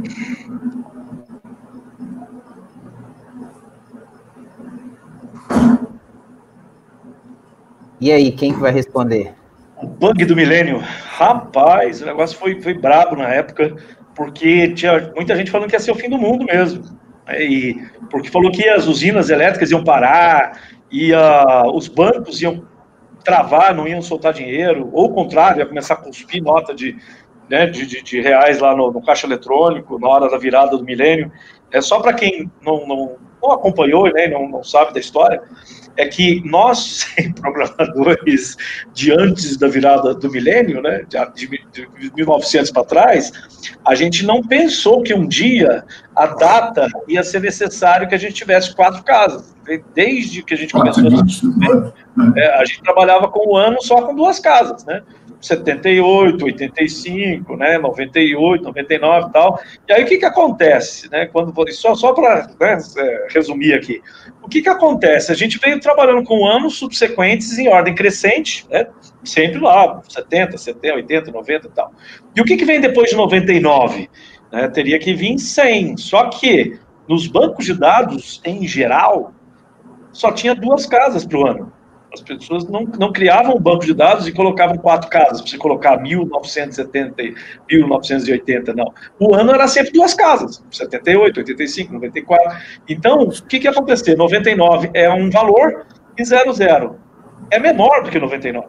E aí, quem que vai responder? O bug do milênio. Rapaz, o negócio foi, foi brabo na época, porque tinha muita gente falando que ia ser o fim do mundo mesmo. E, porque falou que as usinas elétricas iam parar, ia, os bancos iam travar, não iam soltar dinheiro, ou o contrário, ia começar a cuspir nota de, né, de, de, de reais lá no, no caixa eletrônico, na hora da virada do milênio. É só para quem não, não, não acompanhou, né, não, não sabe da história, é que nós, programadores de antes da virada do milênio, né, de, de, de mil e novecentos para trás, a gente não pensou que um dia a data ia ser necessário que a gente tivesse quatro casas. Desde que a gente começou, a, é, a gente trabalhava com o ano só com duas casas, né? setenta e oito, oitenta e cinco, né, noventa e oito, noventa e nove e tal. E aí o que que acontece, né, quando só só para, né, resumir aqui. O que que acontece? A gente veio trabalhando com anos subsequentes em ordem crescente, né, sempre lá, setenta, setenta, oitenta, noventa e tal. E o que que vem depois de noventa e nove? Né, teria que vir cem. Só que nos bancos de dados em geral só tinha duas casas para o ano. As pessoas não, não criavam um banco de dados e colocavam quatro casas, para você colocar mil novecentos e setenta, mil novecentos e oitenta, não. O ano era sempre duas casas, setenta e oito, oitenta e cinco, noventa e quatro. Então, o que que ia acontecer? noventa e nove é um valor e zero zero é menor do que noventa e nove.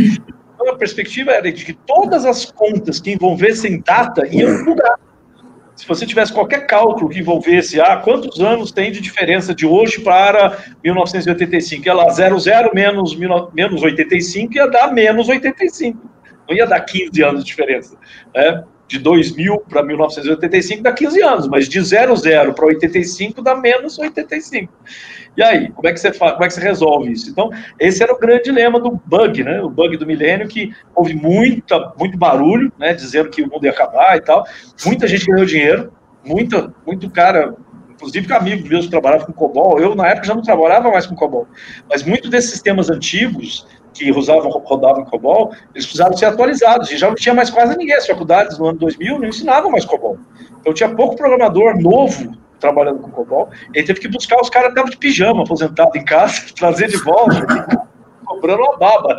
Então, a perspectiva era de que todas as contas que envolvessem data iam mudar. se você tivesse qualquer cálculo que envolvesse, ah, quantos anos tem de diferença de hoje para mil novecentos e oitenta e cinco? Ia lá, zero, zero menos, menos oitenta e cinco ia dar menos oitenta e cinco. Não ia dar quinze anos de diferença, né? De dois mil para mil novecentos e oitenta e cinco dá quinze anos, mas de zero, zero para oitenta e cinco dá menos oitenta e cinco. E aí, como é que você faz, como é que você resolve isso? Então, esse era o grande dilema do bug, né? O bug do milênio, que houve muita, muito barulho, né? Dizendo que o mundo ia acabar e tal. Muita gente ganhou dinheiro, muita, muito cara, inclusive com amigos meus que trabalhavam com COBOL. Eu, na época, já não trabalhava mais com COBOL. Mas muitos desses sistemas antigos que usavam, rodavam em COBOL, eles precisavam ser atualizados. E já não tinha mais quase ninguém. As faculdades, no ano dois mil, não ensinavam mais COBOL. Então, tinha pouco programador novo trabalhando com COBOL. Ele teve que buscar os caras que de pijama, aposentado em casa, trazer de volta, cobrando uma baba.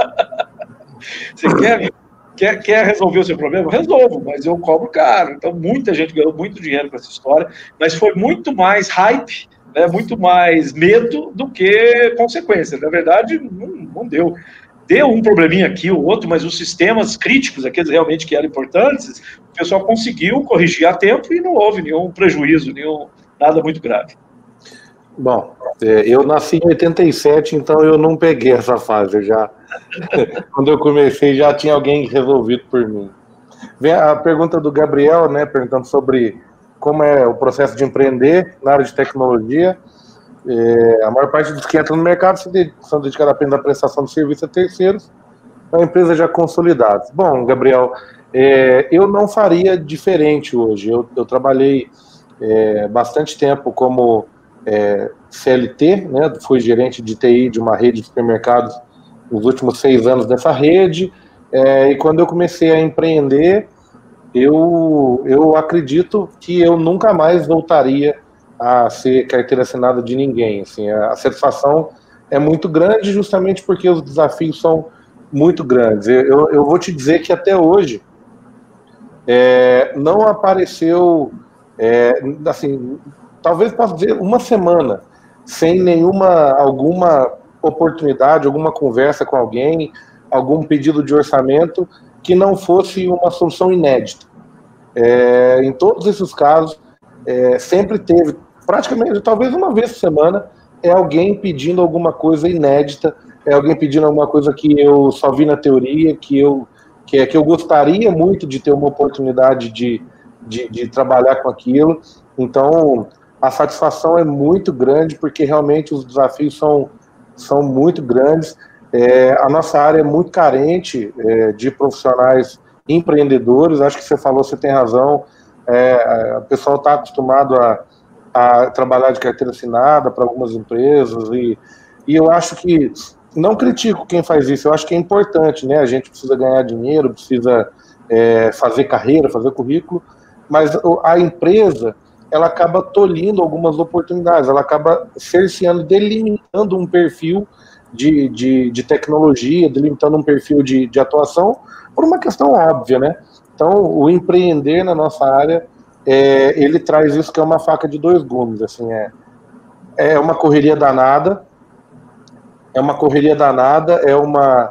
Você quer, quer, quer resolver o seu problema? Resolvo, mas eu cobro caro. Então, muita gente ganhou muito dinheiro com essa história, mas foi muito mais hype, né, muito mais medo do que consequência. Na verdade, não, não deu. Deu um probleminha aqui ou outro, mas os sistemas críticos, aqueles realmente que eram importantes, o pessoal conseguiu corrigir a tempo e não houve nenhum prejuízo, nenhum, nada muito grave. Bom, eu nasci em oitenta e sete, então eu não peguei essa fase. Eu já, quando eu comecei, já tinha alguém resolvido por mim. Vem a pergunta do Gabriel, né, perguntando sobre como é o processo de empreender na área de tecnologia. É, a maior parte dos que entram no mercado se de, são dedicados apenas à prestação de serviço a terceiros, a empresa já consolidada. Bom, Gabriel, é, eu não faria diferente hoje. Eu, eu trabalhei é, bastante tempo como é, C L T, né, fui gerente de T I de uma rede de supermercados nos últimos seis anos dessa rede, é, e quando eu comecei a empreender, eu, eu acredito que eu nunca mais voltaria a ser carteira assinada de ninguém. Assim, a satisfação é muito grande justamente porque os desafios são muito grandes. Eu, eu vou te dizer que até hoje é, não apareceu, é, assim, talvez possa dizer uma semana sem nenhuma, alguma oportunidade, alguma conversa com alguém, algum pedido de orçamento que não fosse uma solução inédita. É, em todos esses casos, é, sempre teve, praticamente, talvez uma vez por semana, é alguém pedindo alguma coisa inédita, é alguém pedindo alguma coisa que eu só vi na teoria, que eu, que é, que eu gostaria muito de ter uma oportunidade de, de, de trabalhar com aquilo. Então, a satisfação é muito grande, porque realmente os desafios são, são muito grandes. É, a nossa área é muito carente é, de profissionais empreendedores. Acho que você falou, você tem razão. É, o pessoal está acostumado a, a trabalhar de carteira assinada para algumas empresas, e, e eu acho que, não critico quem faz isso, eu acho que é importante, né? A gente precisa ganhar dinheiro, precisa é, fazer carreira, fazer currículo, mas a empresa, ela acaba tolhindo algumas oportunidades, ela acaba cerceando, delimitando um perfil de, de, de tecnologia, delimitando um perfil de, de atuação, por uma questão óbvia, né? Então, o empreender na nossa área, é, ele traz isso que é uma faca de dois gumes, assim, é, é uma correria danada, é uma correria danada, é uma...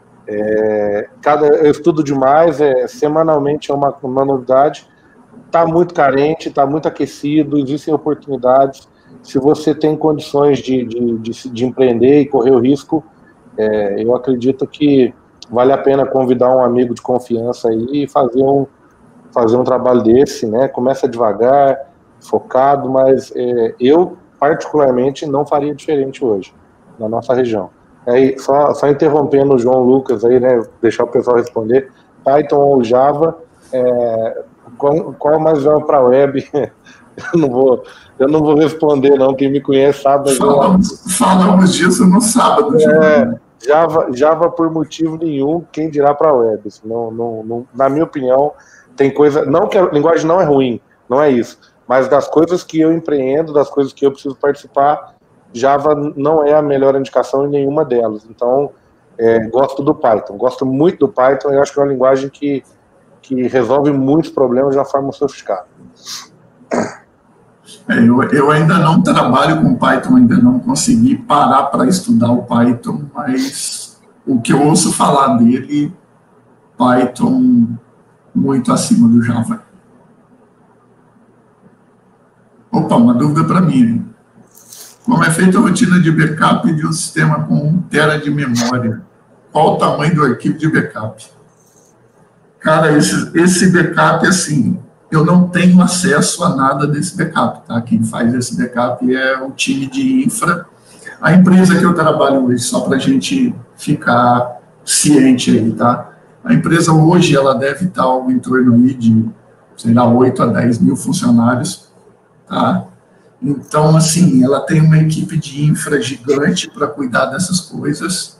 É, cada, eu estudo demais, é, semanalmente é uma, uma novidade, está muito carente, está muito aquecido, existem oportunidades. Se você tem condições de, de, de, de empreender e correr o risco, é, eu acredito que vale a pena convidar um amigo de confiança aí e fazer um, fazer um trabalho desse, né? Começa devagar, focado, mas é, eu, particularmente, não faria diferente hoje, na nossa região. Aí, só, só interrompendo o João Lucas aí, né? Deixar o pessoal responder. Python ou Java, é, qual, qual mais Java para web? Eu não vou, eu não vou responder, não. Quem me conhece sabe. Falamos, eu... falamos disso no sábado. É, Java, Java por motivo nenhum, quem dirá para web. Não, não, não, na minha opinião, tem coisa... Não que a linguagem não é ruim, não é isso. Mas das coisas que eu empreendo, das coisas que eu preciso participar, Java não é a melhor indicação em nenhuma delas. Então, é, gosto do Python. Gosto muito do Python. Eu acho que é uma linguagem que, que resolve muitos problemas de uma forma sofisticada. É, eu, eu ainda não trabalho com Python, ainda não consegui parar para estudar o Python, mas o que eu ouço falar dele, Python muito acima do Java. Opa, uma dúvida para mim, hein? Como é feita a rotina de backup de um sistema com um tera de memória? Qual o tamanho do arquivo de backup? Cara, esse, esse backup, assim, eu não tenho acesso a nada desse backup, tá? Quem faz esse backup é o time de infra. A empresa que eu trabalho hoje, só para a gente ficar ciente aí, tá? A empresa hoje, ela deve estar algo em torno aí de, sei lá, oito a dez mil funcionários, tá? Então, assim, ela tem uma equipe de infra gigante para cuidar dessas coisas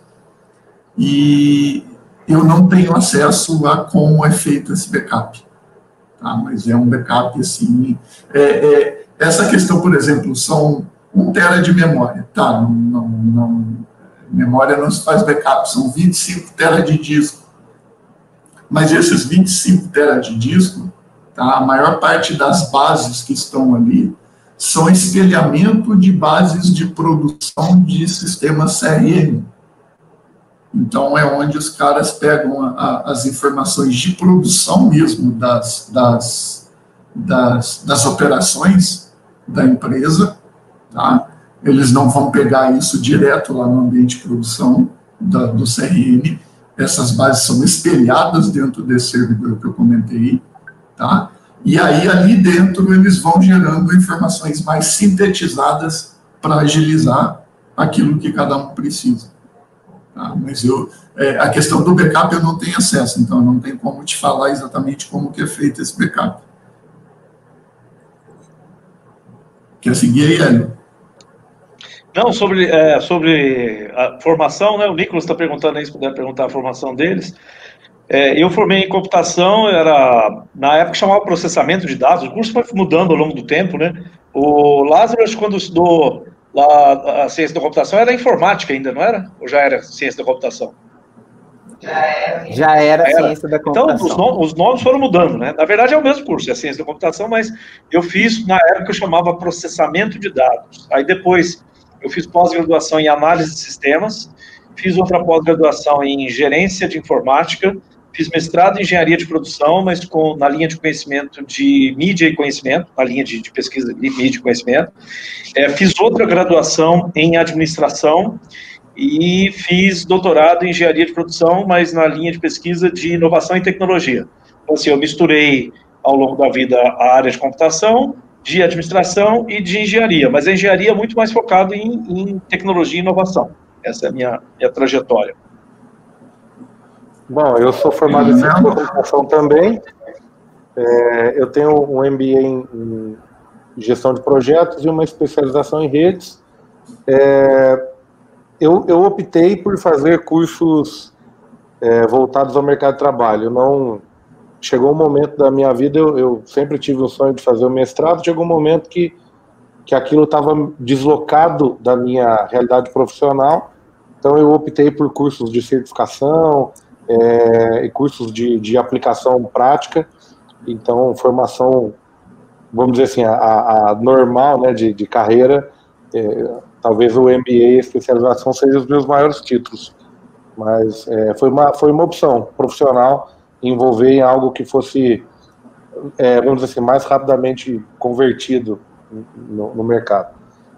e eu não tenho acesso a como é feito esse backup, tá? Mas é um backup, assim, é, é, essa questão, por exemplo, são um tera de memória, tá? Não, não, não, memória não se faz backup, são vinte e cinco tera de disco, mas esses vinte e cinco tera de disco, tá? A maior parte das bases que estão ali são espelhamento de bases de produção de sistemas C R M. Então, é onde os caras pegam a, a, as informações de produção mesmo das, das, das, das operações da empresa, tá? Eles não vão pegar isso direto lá no ambiente de produção da, do C R M. Essas bases são espelhadas dentro desse servidor que eu comentei, tá? E aí, ali dentro, eles vão gerando informações mais sintetizadas para agilizar aquilo que cada um precisa. Tá? Mas eu, é, a questão do backup eu não tenho acesso, então eu não tenho como te falar exatamente como que é feito esse backup. Quer seguir aí, Hélio? Não, sobre, é, sobre a formação, né? O Nicolas está perguntando aí, se puder perguntar a formação deles. É, eu formei em computação, era, na época chamava processamento de dados, o curso foi mudando ao longo do tempo, né? O Lázaro, quando estudou lá a ciência da computação, era informática ainda, não era? Ou já era ciência da computação? Já era, já era, era. Ciência da computação. Então, os nomes, os nomes foram mudando, né? Na verdade, é o mesmo curso, é ciência da computação, mas eu fiz, na época, eu chamava processamento de dados. Aí depois, eu fiz pós-graduação em análise de sistemas, fiz outra pós-graduação em gerência de informática, fiz mestrado em engenharia de produção, mas com, na linha de conhecimento de mídia e conhecimento, na linha de, de pesquisa de mídia e conhecimento. É, fiz outra graduação em administração e fiz doutorado em engenharia de produção, mas na linha de pesquisa de inovação e tecnologia. Então, assim, eu misturei ao longo da vida a área de computação, de administração e de engenharia, mas a engenharia é muito mais focada em, em tecnologia e inovação. Essa é a minha, minha trajetória. Bom, eu sou formado em ciência da computação também. É, eu tenho um M B A em, em gestão de projetos e uma especialização em redes. É, eu, eu optei por fazer cursos é, voltados ao mercado de trabalho. Eu não, chegou um momento da minha vida, eu, eu sempre tive o sonho de fazer o mestrado, chegou um momento que, que aquilo estava deslocado da minha realidade profissional, então eu optei por cursos de certificação, É, e cursos de, de aplicação prática, então formação, vamos dizer assim, a, a normal, né, de, de carreira, é, talvez o M B A, a especialização, sejam os meus maiores títulos, mas é, foi, uma, foi uma opção profissional envolver em algo que fosse, é, vamos dizer assim, mais rapidamente convertido no, no mercado.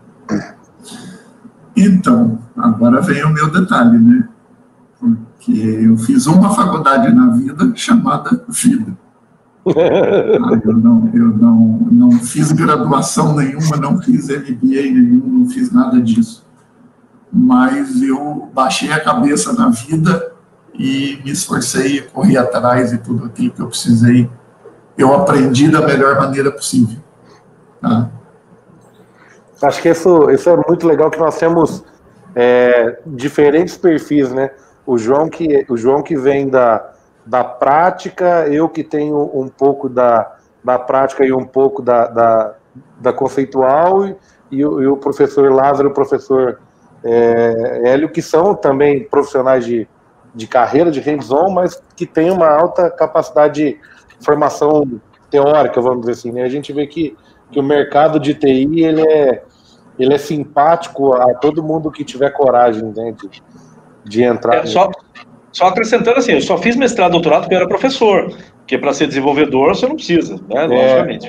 Então, agora vem o meu detalhe, né? Porque eu fiz uma faculdade na vida chamada vida. Ah, eu não, eu não, não fiz graduação nenhuma, não fiz M B A nenhum, não fiz nada disso. Mas eu baixei a cabeça na vida e me esforcei, corri atrás e tudo aquilo que eu precisei. Eu aprendi da melhor maneira possível. Tá? Acho que isso, isso é muito legal, que nós temos é, diferentes perfis, né? O João que, o João que vem da, da prática, eu que tenho um pouco da, da prática e um pouco da, da, da conceitual, e, e, o, e o professor Lázaro, o professor é, Hélio, que são também profissionais de, de carreira, de hands-on, mas que têm uma alta capacidade de formação teórica, vamos dizer assim, né? A gente vê que, que o mercado de T I, ele é, ele é simpático a todo mundo que tiver coragem, né, de, de entrar. É, só, só acrescentando assim, eu só fiz mestrado e doutorado porque eu era professor, porque para ser desenvolvedor você não precisa, né, logicamente.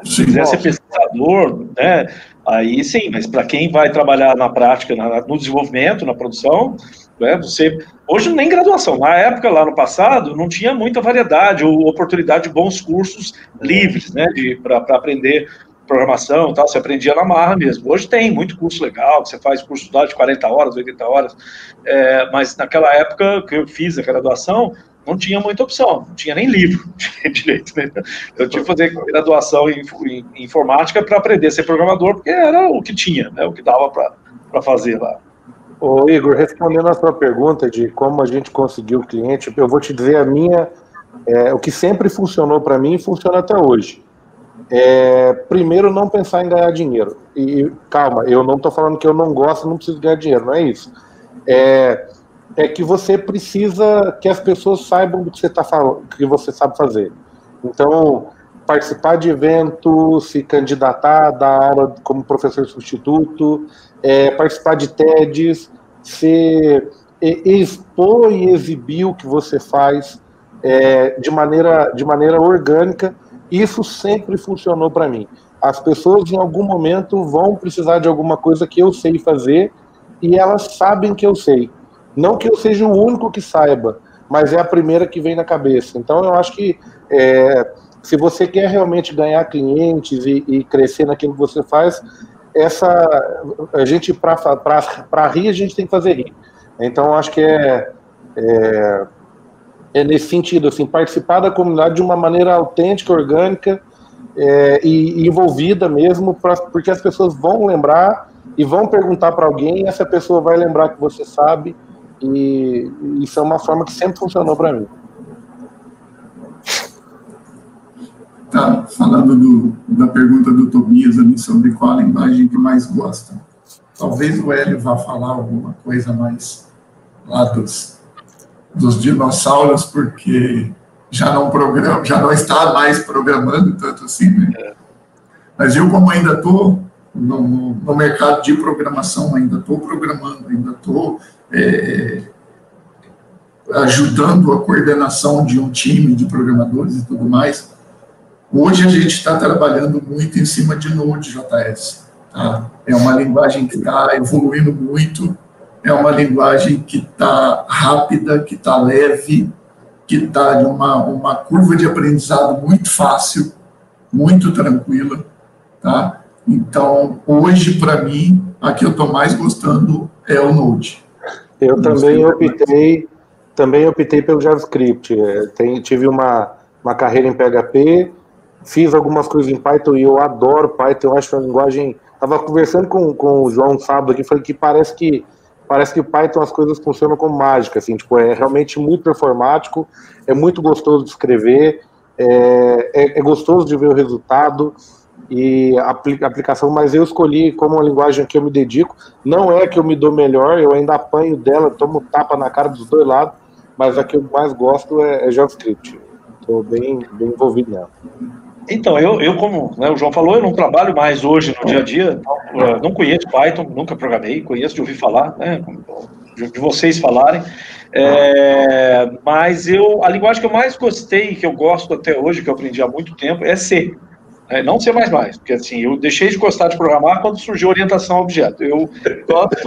Se quiser ser pesquisador, né, aí sim, mas para quem vai trabalhar na prática, na, no desenvolvimento, na produção, né, você... Hoje nem graduação, na época, lá no passado, não tinha muita variedade ou oportunidade de bons cursos livres, né, para aprender programação e tal, você aprendia na marra mesmo. Hoje tem muito curso legal, você faz curso de quarenta horas, oitenta horas, é, mas naquela época que eu fiz a graduação, não tinha muita opção, não tinha nem livro direito, né? Eu tive que fazer graduação em, em, em informática para aprender a ser programador, porque era o que tinha, né, o que dava para fazer lá. Ô Igor, respondendo a sua pergunta de como a gente conseguiu o cliente, eu vou te dizer a minha, é, o que sempre funcionou para mim e funciona até hoje. É, primeiro, não pensar em ganhar dinheiro. E calma, eu não estou falando que eu não gosto, não preciso ganhar dinheiro, não é isso. É, é que você precisa que as pessoas saibam do que você tá falando, que você sabe fazer. Então, participar de eventos, se candidatar, dar aula como professor substituto, é, participar de T E Ds, se expor e exibir o que você faz é, de maneira, de maneira orgânica. Isso sempre funcionou para mim. As pessoas, em algum momento, vão precisar de alguma coisa que eu sei fazer e elas sabem que eu sei. Não que eu seja o único que saiba, mas é a primeira que vem na cabeça. Então, eu acho que é, se você quer realmente ganhar clientes e, e crescer naquilo que você faz, essa, a gente, para rir, a gente tem que fazer rir. Então, eu acho que é... é É nesse sentido, assim, participar da comunidade de uma maneira autêntica, orgânica é, e, e envolvida mesmo, pra, porque as pessoas vão lembrar e vão perguntar para alguém, e essa pessoa vai lembrar que você sabe, e isso é uma forma que sempre funcionou para mim. Tá, falando do, da pergunta do Tobias ali sobre qual a linguagem que mais gosta. Talvez o Hélio vá falar alguma coisa mais lá dos... dos dinossauros, porque já não programa, já não está mais programando tanto assim, né? É. Mas eu, como ainda estou no, no, no mercado de programação, ainda estou programando, ainda estou é, ajudando a coordenação de um time de programadores e tudo mais, hoje a gente está trabalhando muito em cima de Node.js. Tá? É uma linguagem que está evoluindo muito, é uma linguagem que está rápida, que está leve, que está de uma, uma curva de aprendizado muito fácil, muito tranquila, tá? Então, hoje, para mim, a que eu estou mais gostando é o Node. Eu também optei, também optei pelo JavaScript. Tem, tive uma, uma carreira em P H P, fiz algumas coisas em Python e eu adoro Python, eu acho uma linguagem... Estava conversando com, com o João sábado aqui, falei que parece que Parece que o Python as coisas funcionam como mágica, assim, tipo, é realmente muito performático, é muito gostoso de escrever, é, é, é gostoso de ver o resultado e a aplicação, mas eu escolhi como uma linguagem que eu me dedico, não é que eu me dou melhor, eu ainda apanho dela, tomo tapa na cara dos dois lados, mas a que eu mais gosto é, é JavaScript, estou bem, bem envolvido nela. Então, eu, eu como né, o João falou, eu não trabalho mais hoje no dia a dia, não, não conheço Python, nunca programei, conheço de ouvir falar, né, de, de vocês falarem, é, mas eu, a linguagem que eu mais gostei, que eu gosto até hoje, que eu aprendi há muito tempo, é C, né, não C++, porque assim, eu deixei de gostar de programar quando surgiu orientação a objeto, eu gosto...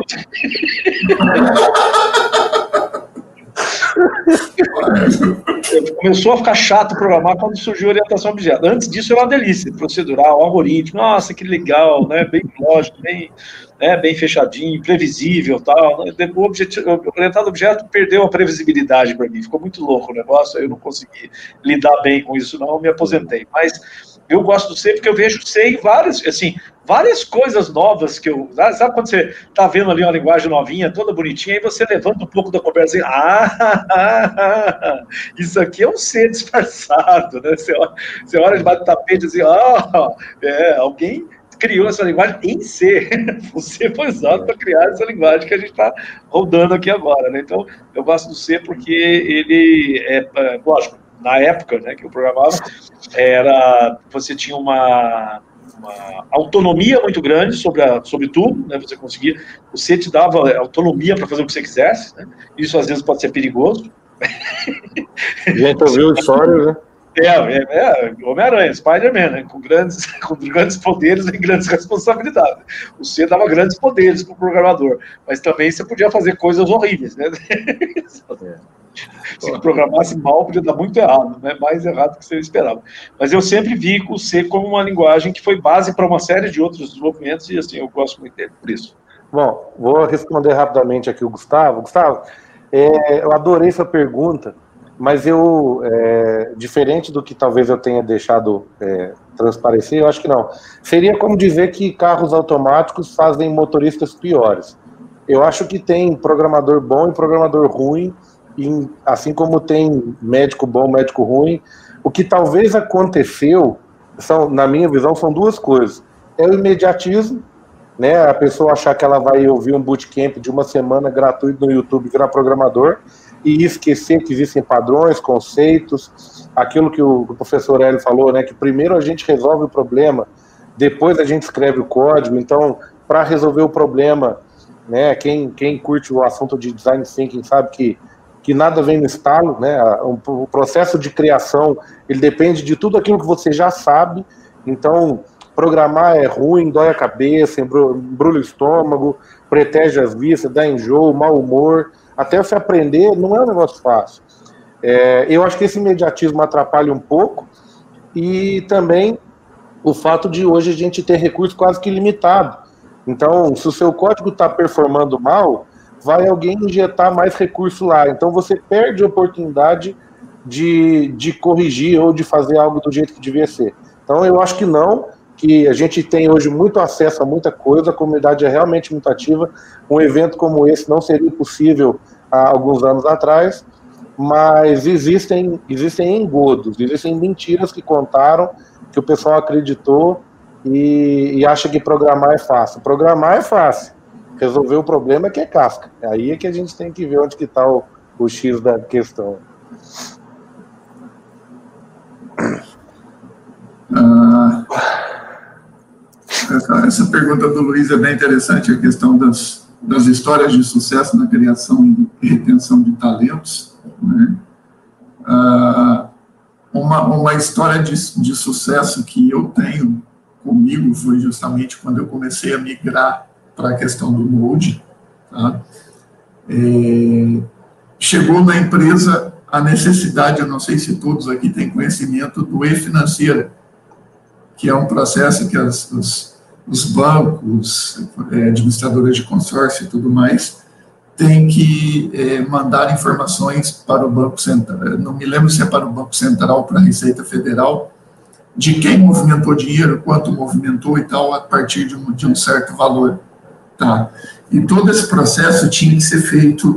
Começou a ficar chato programar quando surgiu a orientação a objeto. Antes disso era uma delícia, procedural, algoritmo, nossa, que legal, né? Bem lógico, bem, né? Bem fechadinho, previsível, tal. O, objetivo, o orientado a objeto perdeu a previsibilidade para mim, ficou muito louco o negócio, eu não consegui lidar bem com isso, não, eu me aposentei. Mas eu gosto do C porque eu vejo C em várias, assim, várias coisas novas que eu... Sabe quando você está vendo ali uma linguagem novinha, toda bonitinha, e você levanta um pouco da conversa e ah, isso aqui é um C disfarçado, né? Você olha, você olha debaixo do tapete e diz, ah, é, alguém criou essa linguagem em C. Você foi usado para criar essa linguagem que a gente está rodando aqui agora, né? Então, eu gosto do C porque ele é, é lógico, na época, né, que eu programava, era, você tinha uma, uma autonomia muito grande sobre, a, sobre tudo, né, você conseguia, você te dava autonomia para fazer o que você quisesse, né, isso às vezes pode ser perigoso. Já ouviu histórias, né? É, é, é Homem-Aranha, Spider-Man, né? Com grandes, com grandes poderes e grandes responsabilidades. O C dava grandes poderes para o programador, mas também você podia fazer coisas horríveis, né? É. Se programasse mal, podia dar muito errado, né? Mais errado do que você esperava. Mas eu sempre vi o C como uma linguagem que foi base para uma série de outros desenvolvimentos, e assim, eu gosto muito dele, por isso. Bom, vou responder rapidamente aqui o Gustavo. Gustavo, é, eu adorei essa pergunta, mas eu, é, diferente do que talvez eu tenha deixado é, transparecer, eu acho que não. Seria como dizer que carros automáticos fazem motoristas piores. Eu acho que tem programador bom e programador ruim, e assim como tem médico bom, médico ruim. O que talvez aconteceu, são, na minha visão, são duas coisas. É o imediatismo, né, a pessoa achar que ela vai ouvir um bootcamp de uma semana gratuito no YouTube, virar programador, e esquecer que existem padrões, conceitos, aquilo que o, o professor Hélio falou, né, que primeiro a gente resolve o problema, depois a gente escreve o código. Então, para resolver o problema, né, quem, quem curte o assunto de design thinking sabe que, que nada vem no estalo, né, o, o processo de criação, ele depende de tudo aquilo que você já sabe. Então, programar é ruim, dói a cabeça, embrulha o estômago, pretege as vistas, dá enjoo, mau humor. Até você aprender, não é um negócio fácil. É, eu acho que esse imediatismo atrapalha um pouco, e também o fato de hoje a gente ter recurso quase que ilimitado. Então, se o seu código está performando mal, vai alguém injetar mais recurso lá. Então, você perde a oportunidade de, de corrigir ou de fazer algo do jeito que devia ser. Então, eu acho que não, que a gente tem hoje muito acesso a muita coisa, a comunidade é realmente muito ativa. Um evento como esse não seria possível há alguns anos atrás, mas existem, existem engodos, existem mentiras que contaram, que o pessoal acreditou e, e acha que programar é fácil. Programar é fácil, resolver o problema é que é casca. Aí é que a gente tem que ver onde que está o, o X da questão. Ah... Essa, essa pergunta do Luiz é bem interessante, a questão das, das histórias de sucesso na criação e retenção de talentos, né? Ah, uma, uma história de, de sucesso que eu tenho comigo foi justamente quando eu comecei a migrar para a questão do Node. Tá? É, chegou na empresa a necessidade, eu não sei se todos aqui têm conhecimento, do e-financeira, que é um processo que as, os, os bancos, é, administradores de consórcio e tudo mais, têm que é, mandar informações para o Banco Central, não me lembro se é para o Banco Central, para a Receita Federal, de quem movimentou dinheiro, quanto movimentou e tal, a partir de um, de um certo valor. Tá? E todo esse processo tinha que ser feito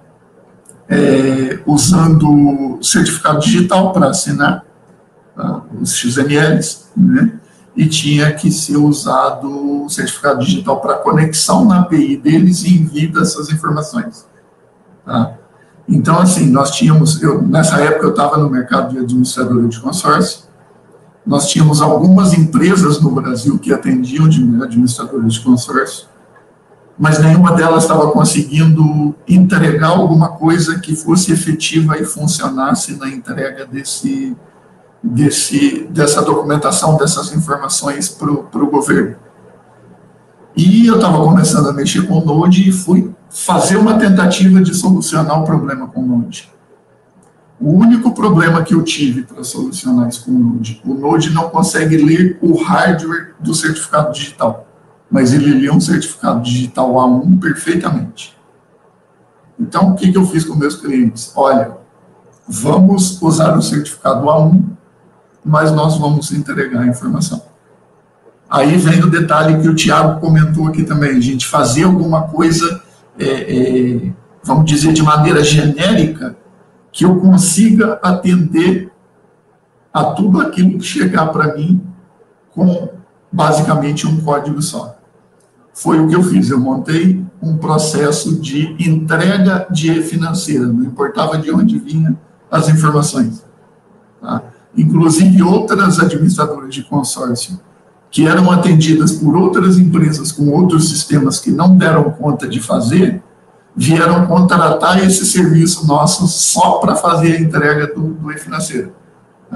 é, usando certificado digital para assinar, tá? Os X M Ls, né? E tinha que ser usado o certificado digital para conexão na A P I deles e envio dessas informações. Tá? Então, assim, nós tínhamos, eu, nessa época eu estava no mercado de administrador de consórcio, nós tínhamos algumas empresas no Brasil que atendiam de administradores de consórcio, mas nenhuma delas estava conseguindo entregar alguma coisa que fosse efetiva e funcionasse na entrega desse... Desse, dessa documentação, dessas informações para o governo. E eu estava começando a mexer com o Node e fui fazer uma tentativa de solucionar o problema com o Node. O único problema que eu tive para solucionar isso com o Node, o Node não consegue ler o hardware do certificado digital, mas ele lê um certificado digital A um perfeitamente. Então, o que, que eu fiz com meus clientes? Olha, vamos usar o certificado A um, mas nós vamos entregar a informação. Aí vem o detalhe que o Thiago comentou aqui também, a gente fazer alguma coisa, é, é, vamos dizer, de maneira genérica, que eu consiga atender a tudo aquilo que chegar para mim com, basicamente, um código só. Foi o que eu fiz, eu montei um processo de entrega de financeira, não importava de onde vinham as informações. Tá? Inclusive outras administradoras de consórcio que eram atendidas por outras empresas com outros sistemas que não deram conta de fazer, vieram contratar esse serviço nosso só para fazer a entrega do, do e-financeiro. Tá?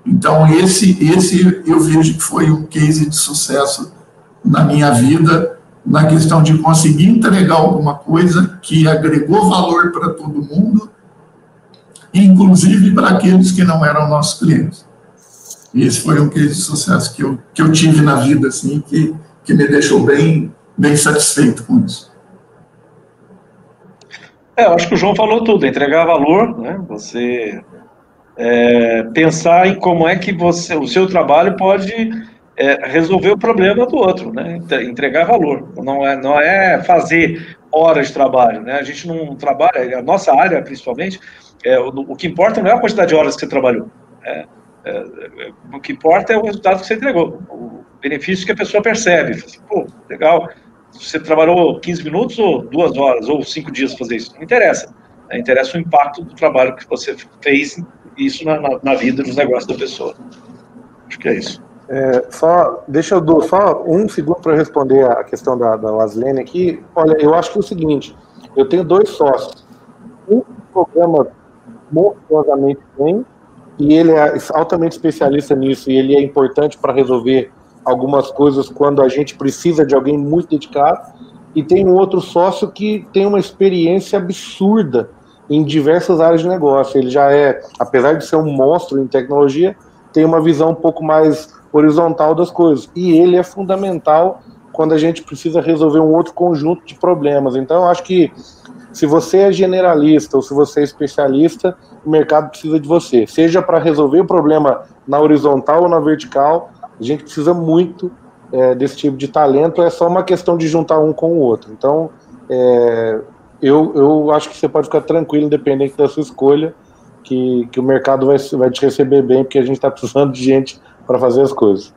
Então, esse, esse eu vejo que foi um case de sucesso na minha vida, na questão de conseguir entregar alguma coisa que agregou valor para todo mundo, inclusive para aqueles que não eram nossos clientes. E esse foi um case de sucesso que eu, que eu tive na vida, assim, que, que me deixou bem, bem satisfeito com isso. É, eu acho que o João falou tudo, entregar valor, né? Você é, pensar em como é que você, o seu trabalho pode é, resolver o problema do outro, né? Entregar valor, não é, não é fazer horas de trabalho, né? A gente não trabalha, a nossa área principalmente, é, o, o que importa não é a quantidade de horas que você trabalhou, é, é, o que importa é o resultado que você entregou, o benefício que a pessoa percebe. Assim, pô, legal. Você trabalhou quinze minutos ou duas horas, ou cinco dias fazer isso? Não interessa. Né? Interessa o impacto do trabalho que você fez, isso na, na, na vida, nos negócios da pessoa. Acho que é isso. É, só, deixa eu dar só um segundo para responder a questão da, da Waslene aqui. Olha, eu acho que é o seguinte, eu tenho dois sócios. Um programa monstruosamente bem, e ele é altamente especialista nisso, e ele é importante para resolver algumas coisas quando a gente precisa de alguém muito dedicado, e tem um outro sócio que tem uma experiência absurda em diversas áreas de negócio. Ele já é, apesar de ser um monstro em tecnologia, tem uma visão um pouco mais horizontal das coisas, e ele é fundamental quando a gente precisa resolver um outro conjunto de problemas. Então eu acho que se você é generalista ou se você é especialista, o mercado precisa de você, seja para resolver o problema na horizontal ou na vertical. A gente precisa muito é, desse tipo de talento, é só uma questão de juntar um com o outro. Então, é, eu, eu acho que você pode ficar tranquilo, independente da sua escolha, que, que o mercado vai, vai te receber bem, porque a gente está precisando de gente para fazer as coisas.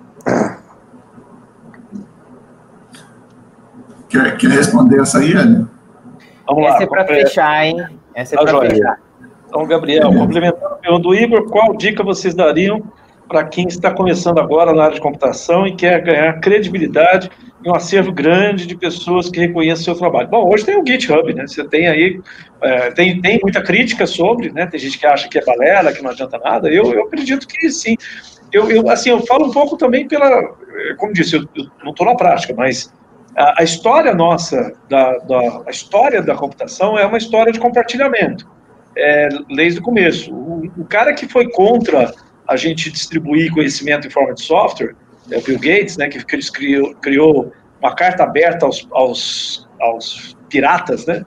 Quer, quer responder essa aí, Hélio? Vamos lá. Essa é para fechar, hein? Essa é Tá, para fechar. Então, Gabriel, complementando a pergunta do Igor, qual dica vocês dariam para quem está começando agora na área de computação e quer ganhar credibilidade e um acervo grande de pessoas que reconheçam o seu trabalho? Bom, hoje tem o GitHub, né? Você tem aí, é, tem, tem muita crítica sobre, né? Tem gente que acha que é balela, que não adianta nada. Eu, eu acredito que sim. Eu, eu, assim, eu falo um pouco também pela, como disse, eu, eu não estou na prática, mas a, a história nossa, da, da, a história da computação é uma história de compartilhamento, é, desde o começo. O, o cara que foi contra a gente distribuir conhecimento em forma de software, é o Bill Gates, né, que criou, criou uma carta aberta aos, aos, aos piratas, né,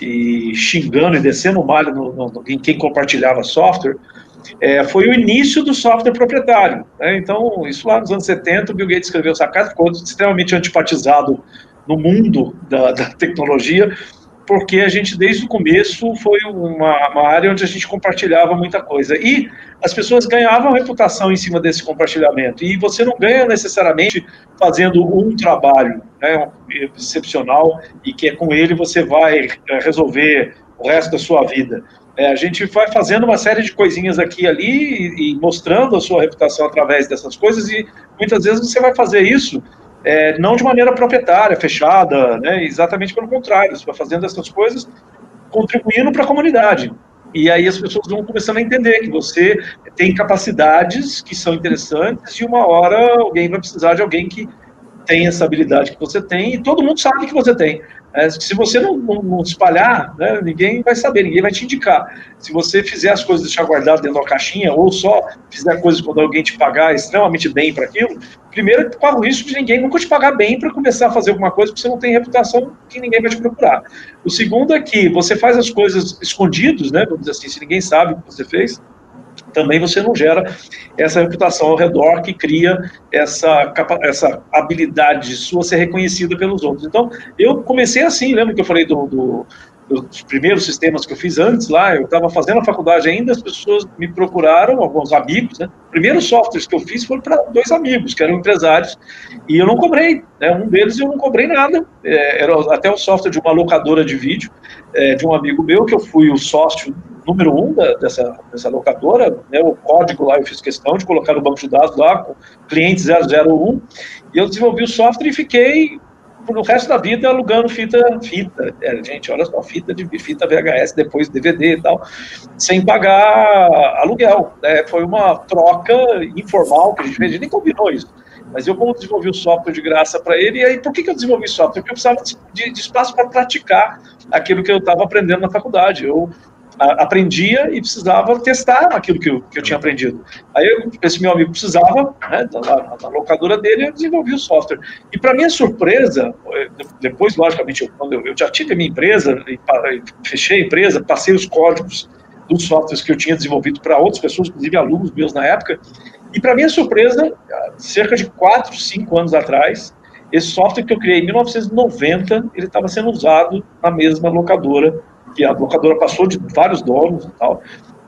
e xingando e descendo o malho no, no, em quem compartilhava software, é, foi o início do software proprietário. Né? Então, isso lá nos anos setenta, o Bill Gates escreveu essa carta, ficou extremamente antipatizado no mundo da, da tecnologia, porque a gente, desde o começo, foi uma, uma área onde a gente compartilhava muita coisa. E as pessoas ganhavam reputação em cima desse compartilhamento. E você não ganha necessariamente fazendo um trabalho, né, excepcional, e que com ele você vai resolver o resto da sua vida. É, a gente vai fazendo uma série de coisinhas aqui e ali e, e mostrando a sua reputação através dessas coisas, e muitas vezes você vai fazer isso É, não de maneira proprietária, fechada, né, exatamente pelo contrário, você vai fazendo essas coisas contribuindo para a comunidade. E aí as pessoas vão começando a entender que você tem capacidades que são interessantes e uma hora alguém vai precisar de alguém que tem essa habilidade que você tem, e todo mundo sabe que você tem. É, se você não, não, não espalhar, né, ninguém vai saber, ninguém vai te indicar. Se você fizer as coisas deixar guardado dentro da caixinha, ou só fizer coisas quando alguém te pagar extremamente bem para aquilo, primeiro corre o risco de ninguém nunca te pagar bem para começar a fazer alguma coisa, porque você não tem reputação, que ninguém vai te procurar. O segundo é que você faz as coisas escondidos, né, vamos dizer assim, se ninguém sabe o que você fez, também você não gera essa reputação ao redor que cria essa, essa habilidade sua ser reconhecida pelos outros. Então, eu comecei assim, lembra que eu falei do, do, dos primeiros sistemas que eu fiz antes lá, eu estava fazendo a faculdade ainda, as pessoas me procuraram, alguns amigos, né? Primeiros softwares que eu fiz foram para dois amigos, que eram empresários, e eu não cobrei, né? Um deles eu não cobrei nada, é, era até o software de uma locadora de vídeo, é, de um amigo meu, que eu fui o sócio número um da, dessa, dessa locadora, né, o código lá eu fiz questão de colocar no banco de dados lá, com cliente zero zero um, e eu desenvolvi o software e fiquei pro resto da vida alugando fita, fita, é, gente, olha só, fita de fita V H S, depois D V D e tal, sem pagar aluguel, né? Foi uma troca informal que a gente fez, a gente nem combinou isso, mas eu como desenvolvi o software de graça para ele, e aí por que, que eu desenvolvi software? Porque eu precisava de, de espaço para praticar aquilo que eu estava aprendendo na faculdade, eu a, aprendia e precisava testar aquilo que eu, que eu tinha aprendido. Aí eu, esse meu amigo precisava, né, na, na locadora dele, eu desenvolvi o software. E para minha surpresa, depois, logicamente, eu, quando eu, eu já tive a minha empresa, e, e fechei a empresa, passei os códigos dos softwares que eu tinha desenvolvido para outras pessoas, inclusive alunos meus na época, e para minha surpresa, cerca de quatro, cinco anos atrás, esse software que eu criei em mil novecentos e noventa, ele estava sendo usado na mesma locadora, que a locadora passou de vários donos e tal,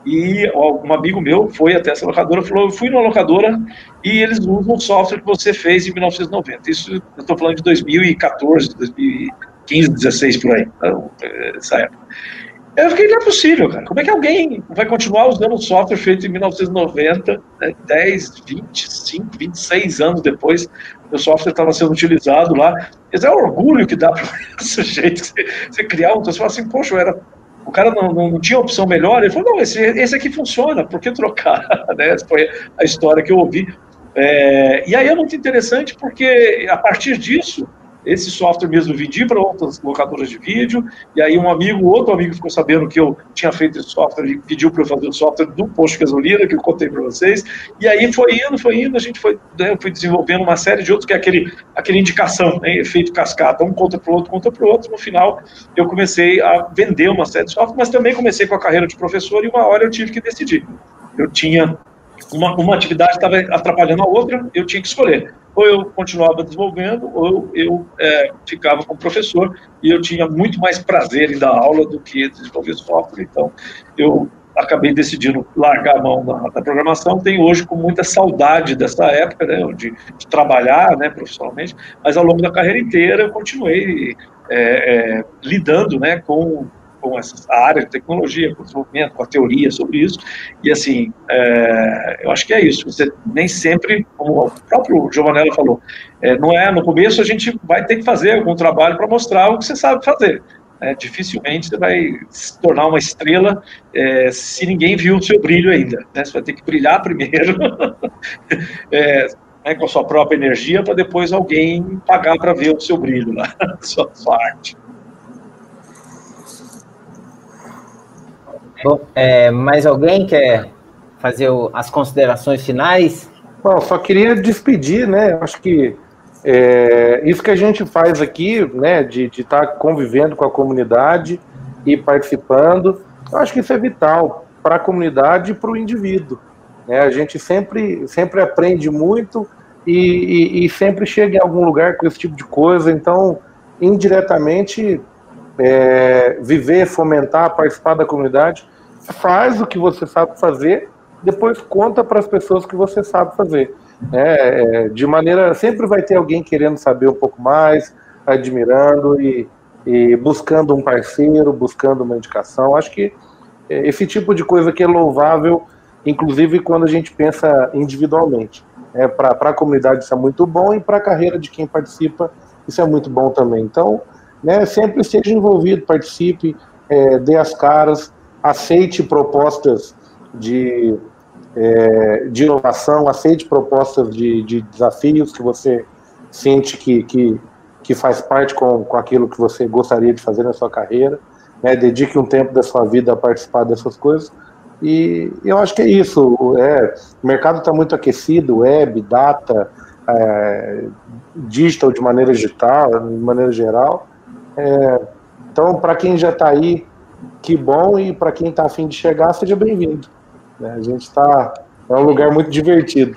e um amigo meu foi até essa locadora e falou, eu fui numa locadora e eles usam o software que você fez em mil novecentos e noventa. Isso eu estou falando de dois mil e quatorze, dois mil e quinze, dezesseis, por aí, essa época. Eu fiquei, não é possível, cara, como é que alguém vai continuar usando um software feito em mil novecentos e noventa, né, dez, vinte e cinco, vinte e seis anos depois, o software estava sendo utilizado lá. Esse é o orgulho que dá para esse jeito, você, você criar um, você fala assim, poxa, era, o cara não, não, não tinha opção melhor, ele falou, não, esse, esse aqui funciona, por que trocar? Né? Essa foi a história que eu ouvi. É, e aí é muito interessante porque, a partir disso, esse software mesmo eu vendi para outras locadoras de vídeo, e aí um amigo, outro amigo ficou sabendo que eu tinha feito esse software e pediu para eu fazer o software do posto de gasolina, que eu contei para vocês, e aí foi indo, foi indo, a gente foi, né, eu fui desenvolvendo uma série de outros, que é aquele, aquele indicação, né, efeito cascata, um conta para o outro, conta para o outro, no final eu comecei a vender uma série de software, mas também comecei com a carreira de professor, e uma hora eu tive que decidir. Eu tinha, uma, uma atividade estava atrapalhando a outra, eu tinha que escolher. Ou eu continuava desenvolvendo, ou eu é, ficava como professor, e eu tinha muito mais prazer em dar aula do que desenvolver software, então eu acabei decidindo largar a mão da, da programação. Tenho hoje com muita saudade dessa época, né, de, de trabalhar, né, profissionalmente, mas ao longo da carreira inteira eu continuei é, é, lidando, né, com... com essa área de tecnologia, com o desenvolvimento, com a teoria sobre isso, e assim, é, eu acho que é isso, você nem sempre, como o próprio Giovanella falou, é, não é, no começo a gente vai ter que fazer algum trabalho para mostrar o que você sabe fazer, é, dificilmente você vai se tornar uma estrela é, se ninguém viu o seu brilho ainda, né? Você vai ter que brilhar primeiro, é, né, com a sua própria energia, para depois alguém pagar para ver o seu brilho lá, a sua, a sua arte. Bom, é, mais alguém quer fazer o, as considerações finais? Bom, só queria despedir, né? Acho que é, isso que a gente faz aqui, né, de estar convivendo com a comunidade e participando, eu acho que isso é vital para a comunidade e para o indivíduo. Né? A gente sempre, sempre aprende muito e, e, e sempre chega em algum lugar com esse tipo de coisa, então, indiretamente, é, viver, fomentar, participar da comunidade, faz o que você sabe fazer, depois conta para as pessoas que você sabe fazer. É, de maneira, sempre vai ter alguém querendo saber um pouco mais, admirando e, e buscando um parceiro, buscando uma indicação. Acho que esse tipo de coisa que é louvável, inclusive quando a gente pensa individualmente. É, para a comunidade isso é muito bom e para a carreira de quem participa isso é muito bom também. Então, né, sempre esteja envolvido, participe, é, dê as caras, aceite propostas de, é, de inovação, aceite propostas de, de desafios que você sente que, que, que faz parte com, com aquilo que você gostaria de fazer na sua carreira, né, dedique um tempo da sua vida a participar dessas coisas, e eu acho que é isso, é, o mercado está muito aquecido, web, data, é, digital de maneira digital, de maneira geral, é, então para quem já está aí, que bom, e para quem está a fim de chegar, seja bem-vindo. Né? A gente está, é um lugar muito divertido.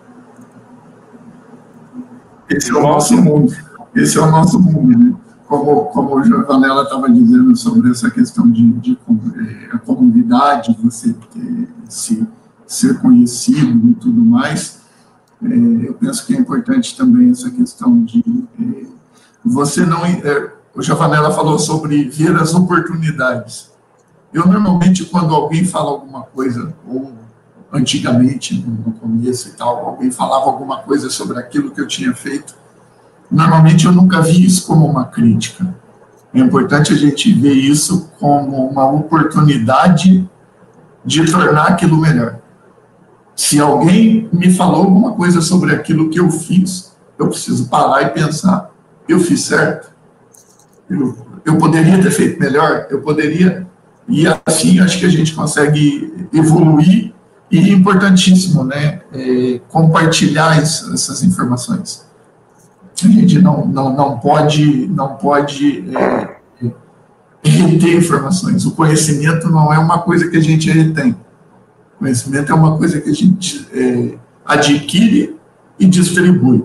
Esse é o nosso mundo, esse é o nosso mundo, né? Como, como o Giovanella estava dizendo sobre essa questão de, de, de a comunidade, você ter, se, ser conhecido e tudo mais, é, eu penso que é importante também essa questão de é, você não... É, o Giovanella falou sobre ver as oportunidades. Eu, normalmente, quando alguém fala alguma coisa, ou antigamente, no começo e tal, alguém falava alguma coisa sobre aquilo que eu tinha feito, normalmente eu nunca vi isso como uma crítica. É importante a gente ver isso como uma oportunidade de tornar aquilo melhor. Se alguém me falou alguma coisa sobre aquilo que eu fiz, eu preciso parar e pensar, eu fiz certo? Eu, eu poderia ter feito melhor? Eu poderia... E assim, acho que a gente consegue evoluir, e é importantíssimo, né, é, compartilhar isso, essas informações. A gente não, não, não pode, não pode é, reter informações. O conhecimento não é uma coisa que a gente retém. O conhecimento é uma coisa que a gente é, adquire e distribui.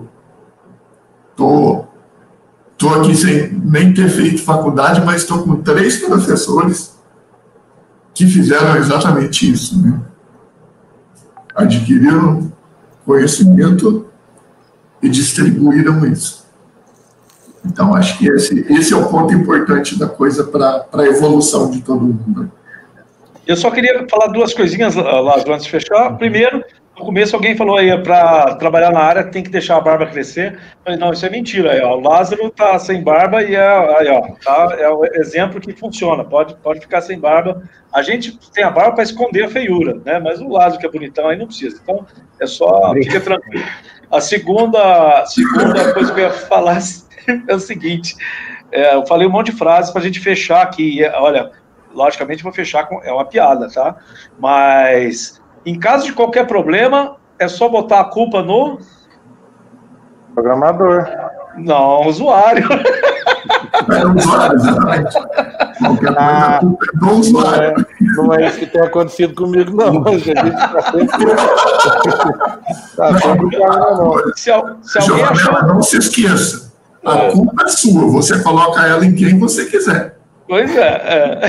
Estou tô, tô aqui sem nem ter feito faculdade, mas estou com três professores que fizeram exatamente isso, né? Adquiriram conhecimento e distribuíram isso. Então, acho que esse, esse é o ponto importante da coisa para a evolução de todo mundo. Eu só queria falar duas coisinhas, Lázaro, antes de fechar. Primeiro, no começo alguém falou aí, para trabalhar na área tem que deixar a barba crescer. Eu falei, não, isso é mentira. Aí, ó, o Lázaro está sem barba e é, aí, ó, tá, é o exemplo que funciona. Pode, pode ficar sem barba. A gente tem a barba para esconder a feiura, né? Mas o Lázaro, que é bonitão, aí não precisa. Então, é só, fica tranquilo. A segunda, a segunda coisa que eu ia falar é o seguinte, é, eu falei um monte de frases para a gente fechar aqui. Olha, logicamente vou fechar com... É uma piada, tá? Mas... Em caso de qualquer problema, é só botar a culpa no... Programador. Não, usuário. É o usuário, exatamente. Qualquer coisa, Ah, a culpa é do usuário. Não é, não é isso que tem acontecido comigo, não. A gente está sempre... Tá sempre não. Se, se alguém achou... Não se esqueça, a é. culpa é sua. Você coloca ela em quem você quiser. Pois é. é.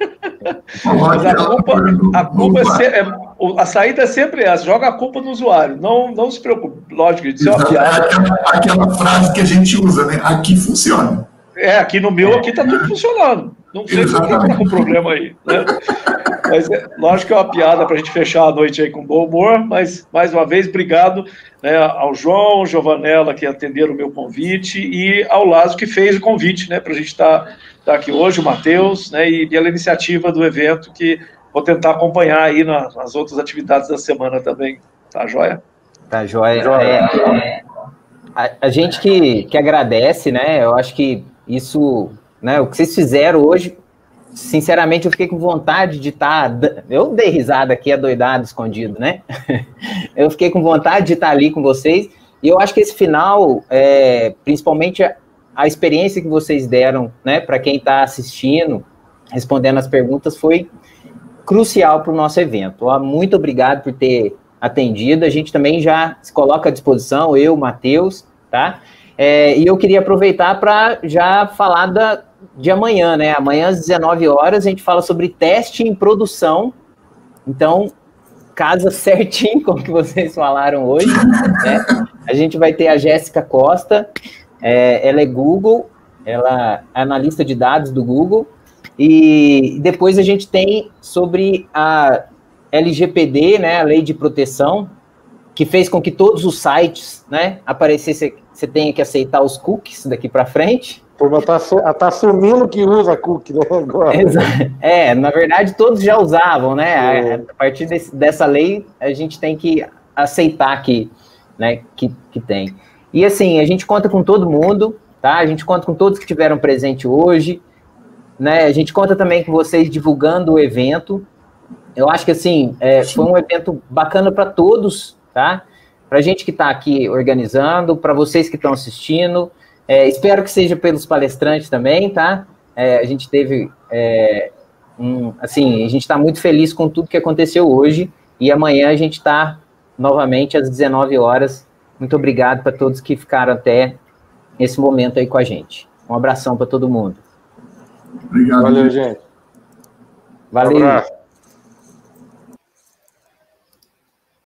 Mas a culpa, a, culpa é se, é, a saída é sempre essa, joga a culpa no usuário, não, não se preocupe, lógico, isso é uma piada. É aquela, aquela frase que a gente usa, né? Aqui funciona. É, aqui no meu, aqui tá tudo funcionando. Não sei se tá com problema aí, né? Mas é, lógico que é uma piada para a gente fechar a noite aí com bom humor, mas, mais uma vez, obrigado, né, ao João, Giovanella, que atenderam o meu convite, e ao Lázaro, que fez o convite, né, para a gente estar tá, tá aqui hoje, o Matheus, né, e pela iniciativa do evento, que vou tentar acompanhar aí na, nas outras atividades da semana também. Tá joia? Tá joia. É, a, a gente que, que agradece, né, eu acho que isso, né, o que vocês fizeram hoje, sinceramente, eu fiquei com vontade de estar... Eu dei risada aqui, adoidado, escondido, né? Eu fiquei com vontade de estar ali com vocês, e eu acho que esse final, é, principalmente a, a experiência que vocês deram, né, para quem está assistindo, respondendo as perguntas, foi crucial para o nosso evento. Muito obrigado por ter atendido. A gente também já se coloca à disposição, eu, Matheus, tá? É, e eu queria aproveitar para já falar da... de amanhã, né? Amanhã às dezenove horas a gente fala sobre teste em produção. Então, casa certinho com o que vocês falaram hoje, né? A gente vai ter a Jéssica Costa, é, ela é Google, ela é analista de dados do Google, e depois a gente tem sobre a L G P D, né? A Lei de Proteção, que fez com que todos os sites, né, aparecessem, você tenha que aceitar os cookies daqui para frente. Ela tá, tá assumindo que usa cookie, né, agora. É, na verdade, todos já usavam, né? É. A partir desse, dessa lei, a gente tem que aceitar que, né, que, que tem. E assim, a gente conta com todo mundo, tá? A gente conta com todos que tiveram presente hoje, né? A gente conta também com vocês divulgando o evento. Eu acho que, assim, é, foi um evento bacana para todos, tá? Para a gente que está aqui organizando, para vocês que estão assistindo. É, espero que seja pelos palestrantes também, tá? É, a gente teve, é, um, assim, a gente está muito feliz com tudo que aconteceu hoje, e amanhã a gente está novamente às dezenove horas. Muito obrigado para todos que ficaram até esse momento aí com a gente. Um abração para todo mundo. Obrigado. Valeu, gente. Valeu. Um abraço.